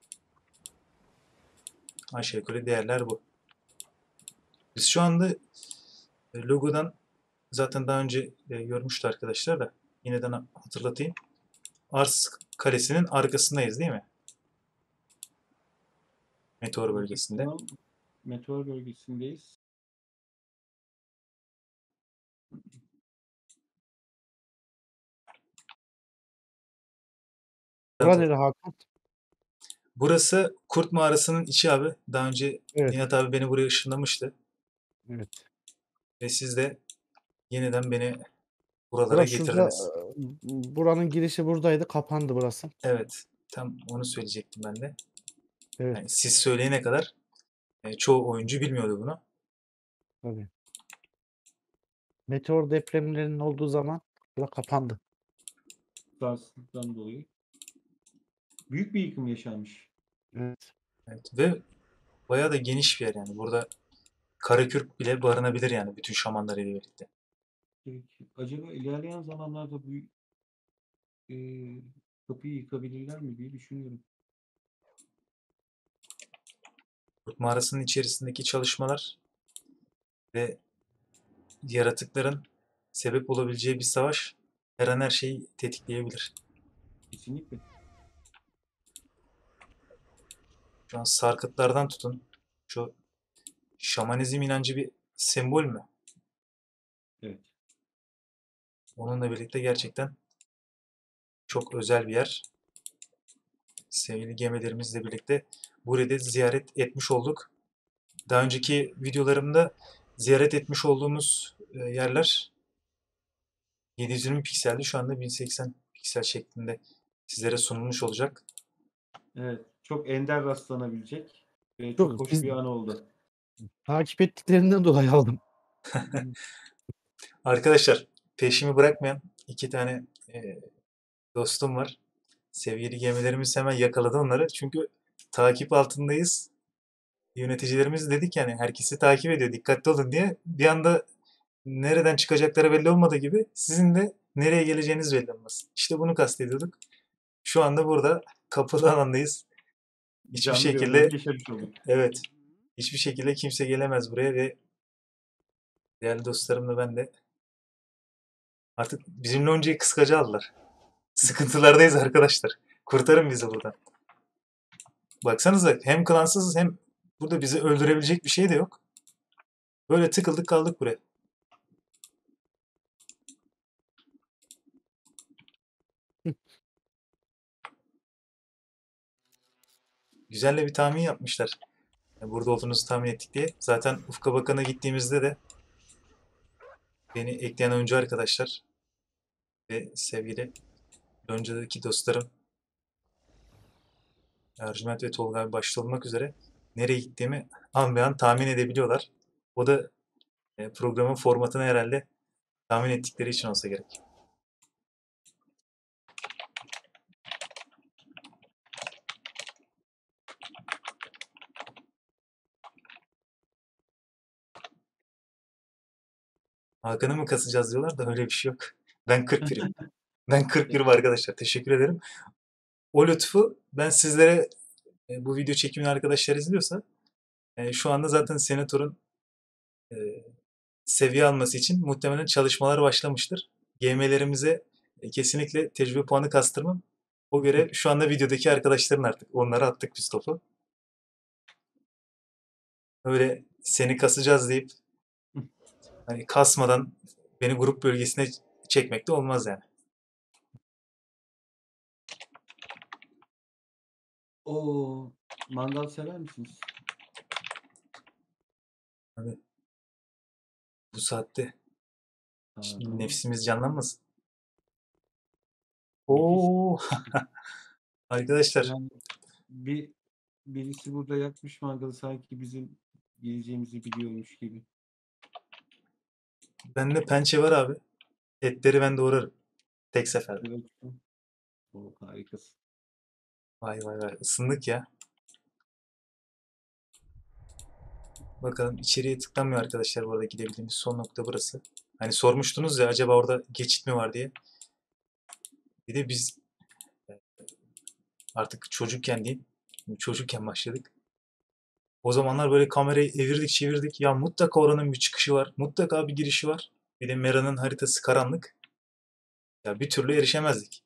Aşağı yukarı değerler bu. Biz şu anda e, logodan zaten daha önce e, görmüştü arkadaşlar da yineden hatırlatayım. Ars Kalesi'nin arkasındayız değil mi? Meteor bölgesinde. Tamam. Meteor bölgesindeyiz. Bura nere Hakan? Burası Kurt Mağarası'nın içi abi. Daha önce Evet. Nihat abi beni buraya ışınlamıştı. Evet. Ve siz de yeniden beni buralara Bura şurada getirdiniz. e, buranın girişi buradaydı. Kapandı burası. Evet. Tam onu söyleyecektim ben de. Evet. Yani siz söyleyene kadar e, çoğu oyuncu bilmiyordu bunu. Tabii. Meteor depremlerinin olduğu zaman bura kapandı. Sarsıntıdan dolayı. Büyük bir yıkım yaşanmış. Evet. Evet. Ve bayağı da geniş bir yer yani. Burada Karakürk bile barınabilir yani bütün şamanlarıyla birlikte. Peki, acaba ilerleyen zamanlarda bu e, kapıyı yıkabilirler mi diye düşünüyorum. Kurt Mağarası'nın içerisindeki çalışmalar ve yaratıkların sebep olabileceği bir savaş her an her şeyi tetikleyebilir. Kesinlikle. Şu an sarkıtlardan tutun. Şu şamanizm inancı bir sembol mü? Evet. Onunla birlikte gerçekten çok özel bir yer. Sevgili gemilerimizle birlikte burayı da ziyaret etmiş olduk. Daha önceki videolarımda ziyaret etmiş olduğumuz e, yerler yedi yüz yirmi pikseldi. Şu anda bin seksen piksel şeklinde sizlere sunulmuş olacak. Evet. Çok ender rastlanabilecek ve Çok, çok hoş biz- bir an oldu. Takip ettiklerinden dolayı aldım. Arkadaşlar peşimi bırakmayan iki tane e, dostum var. Sevgili gemilerimiz hemen yakaladı onları. Çünkü takip altındayız. Yöneticilerimiz dedik yani herkesi takip ediyor. Dikkatli olun diye. Bir anda nereden çıkacakları belli olmadığı gibi sizin de nereye geleceğiniz belli olmaz. İşte bunu kastediyorduk. Şu anda burada kapalı alandayız. Hiçbir Canlı bir şekilde örneğini yaşamış olduk. evet hiçbir şekilde kimse gelemez buraya ve değerli dostlarımla ben de artık bizim loncayı kıskaca aldılar. Sıkıntılardayız arkadaşlar. Kurtarın bizi buradan. Baksanıza hem klansızız hem burada bizi öldürebilecek bir şey de yok. Böyle tıkıldık kaldık buraya. Güzel de bir tahmin yapmışlar. e, burada olduğunuzu tahmin ettik diye. Zaten Ufka Bakan'a gittiğimizde de beni ekleyen oyuncu arkadaşlar ve sevgili Lonca'daki dostlarım Ercüment ve Tolga abi başta olmak üzere nereye gittiğimi an be an tahmin edebiliyorlar. O da e, programın formatını herhalde tahmin ettikleri için olsa gerek. Hakan'ı mı kasacağız diyorlar da öyle bir şey yok. Ben kırk birim. Ben kırk birim arkadaşlar. Teşekkür ederim. O lütfu ben sizlere e, bu video çekimini arkadaşlar izliyorsa e, şu anda zaten Senator'un e, seviye alması için muhtemelen çalışmalar başlamıştır. G M'lerimize e, kesinlikle tecrübe puanı kastırmam. O göre şu anda videodaki arkadaşların artık. Onlara attık biz topu. Öyle seni kasacağız deyip hani kasmadan beni grup bölgesine çekmek de olmaz yani. Oo, mangal sever misiniz? Bu saatte Aa, şimdi tamam. nefsimiz canlanmasın. Nefis. Oo. Arkadaşlar Yani bir birisi burada yakmış mangalı sanki bizim geleceğimizi biliyormuş gibi. bende pençe var abi. Etleri ben doğrarım. Tek seferde. Evet. O harikasın. Vay vay vay. Isındık ya. Bakalım içeriye tıklanmıyor arkadaşlar bu arada gidebildiğimiz son nokta burası. Hani sormuştunuz ya acaba orada geçit mi var diye. Bir de biz artık çocukken değil, çocukken başladık. O zamanlar böyle kamerayı evirdik çevirdik. Ya mutlaka oranın bir çıkışı var. Mutlaka bir girişi var. Bir de Mera'nın haritası karanlık. Ya bir türlü erişemezdik.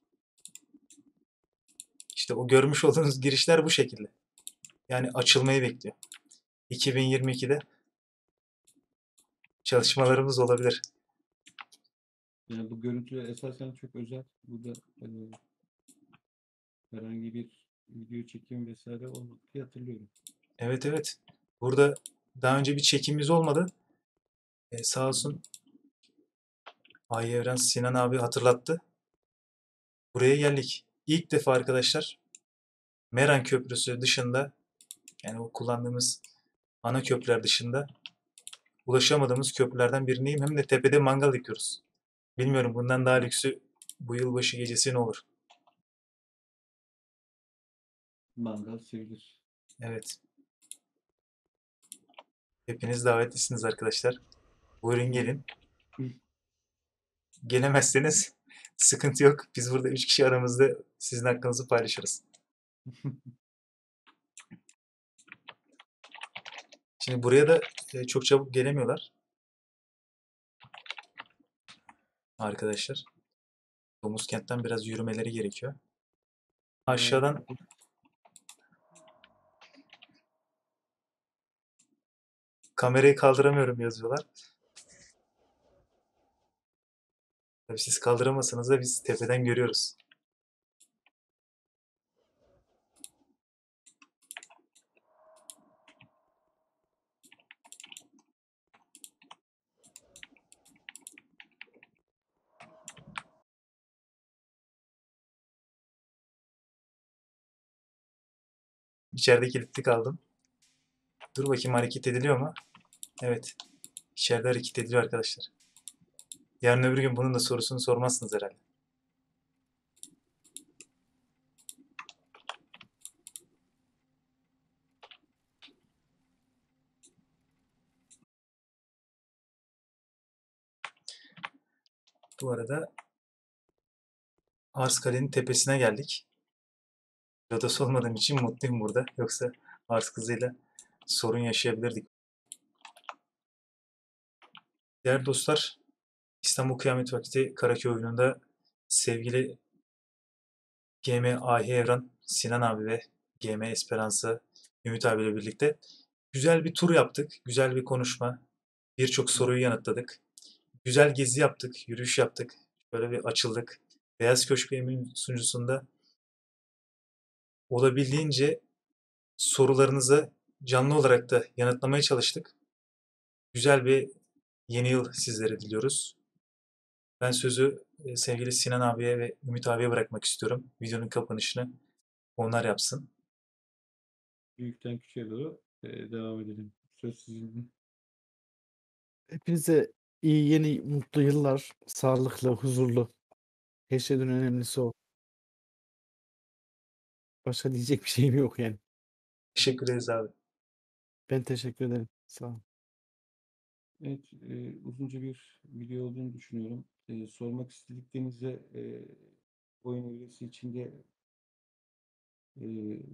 İşte o görmüş olduğunuz girişler bu şekilde. Yani açılmayı bekliyor. iki bin yirmi ikide çalışmalarımız olabilir. Yani bu görüntüler esasen çok özel. Burada e, herhangi bir video çekim vesaire olmadı diye hatırlıyorum. Evet evet. Burada daha önce bir çekimimiz olmadı. Ee, sağ olsun Ay Evren Sinan abi hatırlattı. Buraya geldik. İlk defa arkadaşlar Meran Köprüsü dışında yani o kullandığımız ana köprüler dışında ulaşamadığımız köprülerden birindeyim. Hem de tepede mangal yakıyoruz. Bilmiyorum bundan daha lüksü bu yılbaşı gecesi ne olur? Mangal sevilir. Evet. Hepiniz davetlisiniz arkadaşlar. Buyurun gelin. Gelemezseniz sıkıntı yok. Biz burada üç kişi aramızda sizin hakkınızı paylaşırız. Şimdi buraya da e, çok çabuk gelemiyorlar. Arkadaşlar. Domuz kentten biraz yürümeleri gerekiyor. Aşağıdan kamerayı kaldıramıyorum yazıyorlar. Tabii siz kaldıramasanız da biz tepeden görüyoruz. İçeride kilitli kaldım. Dur bakayım hareket ediliyor mu? Evet. İçeride hareket ediliyor arkadaşlar. Yarın öbür gün bunun da sorusunu sormazsınız herhalde. Bu arada Ars Kale'nin tepesine geldik. Lodos olmadığım için mutluyum burada. Yoksa Ars kızıyla sorun yaşayabilirdik. Değerli dostlar, İstanbul Kıyamet Vakti Karaköy oyununda sevgili G M Ahi Evran, Sinan abi ve G M Esperanza, Ümit abiyle birlikte güzel bir tur yaptık. Güzel bir konuşma. Birçok soruyu yanıtladık. Güzel gezi yaptık, yürüyüş yaptık. Böyle bir açıldık. Beyaz Köşk ve Emin sunucusunda olabildiğince sorularınıza canlı olarak da yanıtlamaya çalıştık. Güzel bir yeni yıl sizlere diliyoruz. Ben sözü e, sevgili Sinan abiye ve Ümit abiye bırakmak istiyorum. Videonun kapanışını onlar yapsın. Büyükten küçüğe doğru e, devam edelim. Söz sizin. Hepinize iyi yeni mutlu yıllar. Sağlıklı, huzurlu. Her şeyden önemlisi o. Başka diyecek bir şeyim yok yani. Teşekkür ederiz abi. Ben teşekkür ederim. Sağ olun. Evet, e, uzunca bir video olduğunu düşünüyorum. E, sormak istediklerinize e, oyun üyesi içinde e,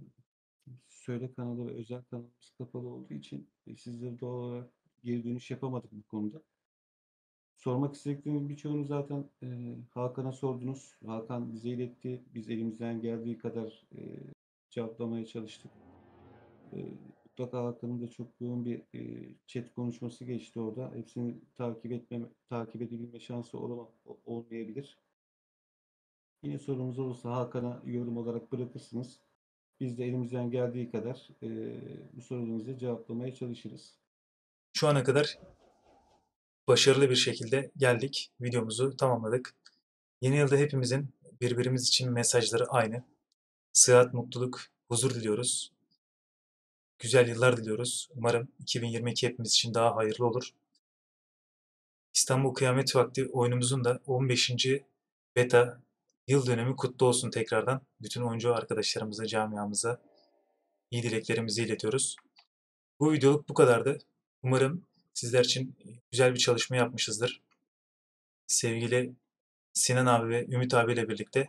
Söyle kanalı ve özel kanalımız kapalı olduğu için e, sizlere doğal olarak geri dönüş yapamadık bu konuda. Sormak istedikleriniz birçoğunu zaten e, Hakan'a sordunuz. Hakan bize iletti. Biz elimizden geldiği kadar e, cevaplamaya çalıştık. E, mutlaka Hakan'ın da çok yoğun bir e, chat konuşması geçti orada. Hepsini takip etmeme, takip edebilme şansı olama, o- olmayabilir. Yine sorunuz olursa Hakan'a yorum olarak bırakırsınız. Biz de elimizden geldiği kadar e, bu sorularınızı cevaplamaya çalışırız. Şu ana kadar başarılı bir şekilde geldik. Videomuzu tamamladık. Yeni yılda hepimizin birbirimiz için mesajları aynı. Sıhhat, mutluluk, huzur diliyoruz. Güzel yıllar diliyoruz. Umarım iki bin yirmi iki hepimiz için daha hayırlı olur. İstanbul Kıyamet Vakti oyunumuzun da on beşinci beta yıl dönümü kutlu olsun tekrardan. Bütün oyuncu arkadaşlarımıza, camiamıza iyi dileklerimizi iletiyoruz. Bu videoluk bu kadardı. Umarım sizler için güzel bir çalışma yapmışızdır. Sevgili Sinan abi ve Ümit abiyle birlikte.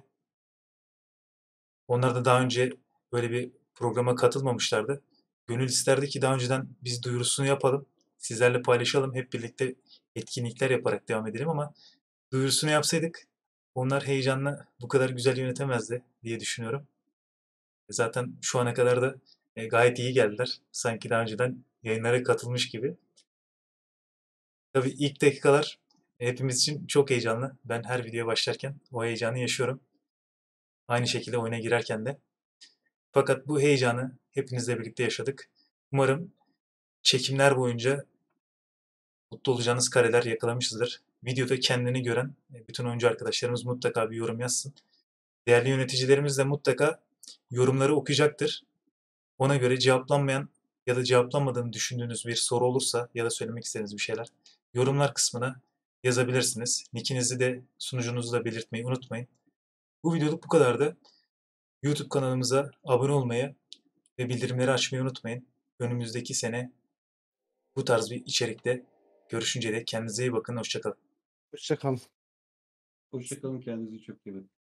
Onlar da daha önce böyle bir programa katılmamışlardı. Gönül isterdi ki daha önceden biz duyurusunu yapalım, sizlerle paylaşalım, hep birlikte etkinlikler yaparak devam edelim ama duyurusunu yapsaydık onlar heyecanla bu kadar güzel yönetemezdi diye düşünüyorum. Zaten şu ana kadar da e, gayet iyi geldiler. Sanki daha önceden yayınlara katılmış gibi. Tabii ilk dakikalar hepimiz için çok heyecanlı. Ben her videoya başlarken o heyecanı yaşıyorum. Aynı şekilde oyuna girerken de. Fakat bu heyecanı hepinizle birlikte yaşadık. Umarım çekimler boyunca mutlu olacağınız kareler yakalamışızdır. Videoda kendini gören bütün oyuncu arkadaşlarımız mutlaka bir yorum yazsın. Değerli yöneticilerimiz de mutlaka yorumları okuyacaktır. Ona göre cevaplanmayan ya da cevaplanmadığını düşündüğünüz bir soru olursa ya da söylemek istediğiniz bir şeyler yorumlar kısmına yazabilirsiniz. Nickinizi de sunucunuzu da belirtmeyi unutmayın. Bu videoluk bu kadardı. YouTube kanalımıza abone olmayı ve bildirimleri açmayı unutmayın. Önümüzdeki sene bu tarz bir içerikte görüşünceye dek kendinize iyi bakın. Hoşça kalın. Hoşça kalın. Hoşça kalın, kendinize çok iyi bakın.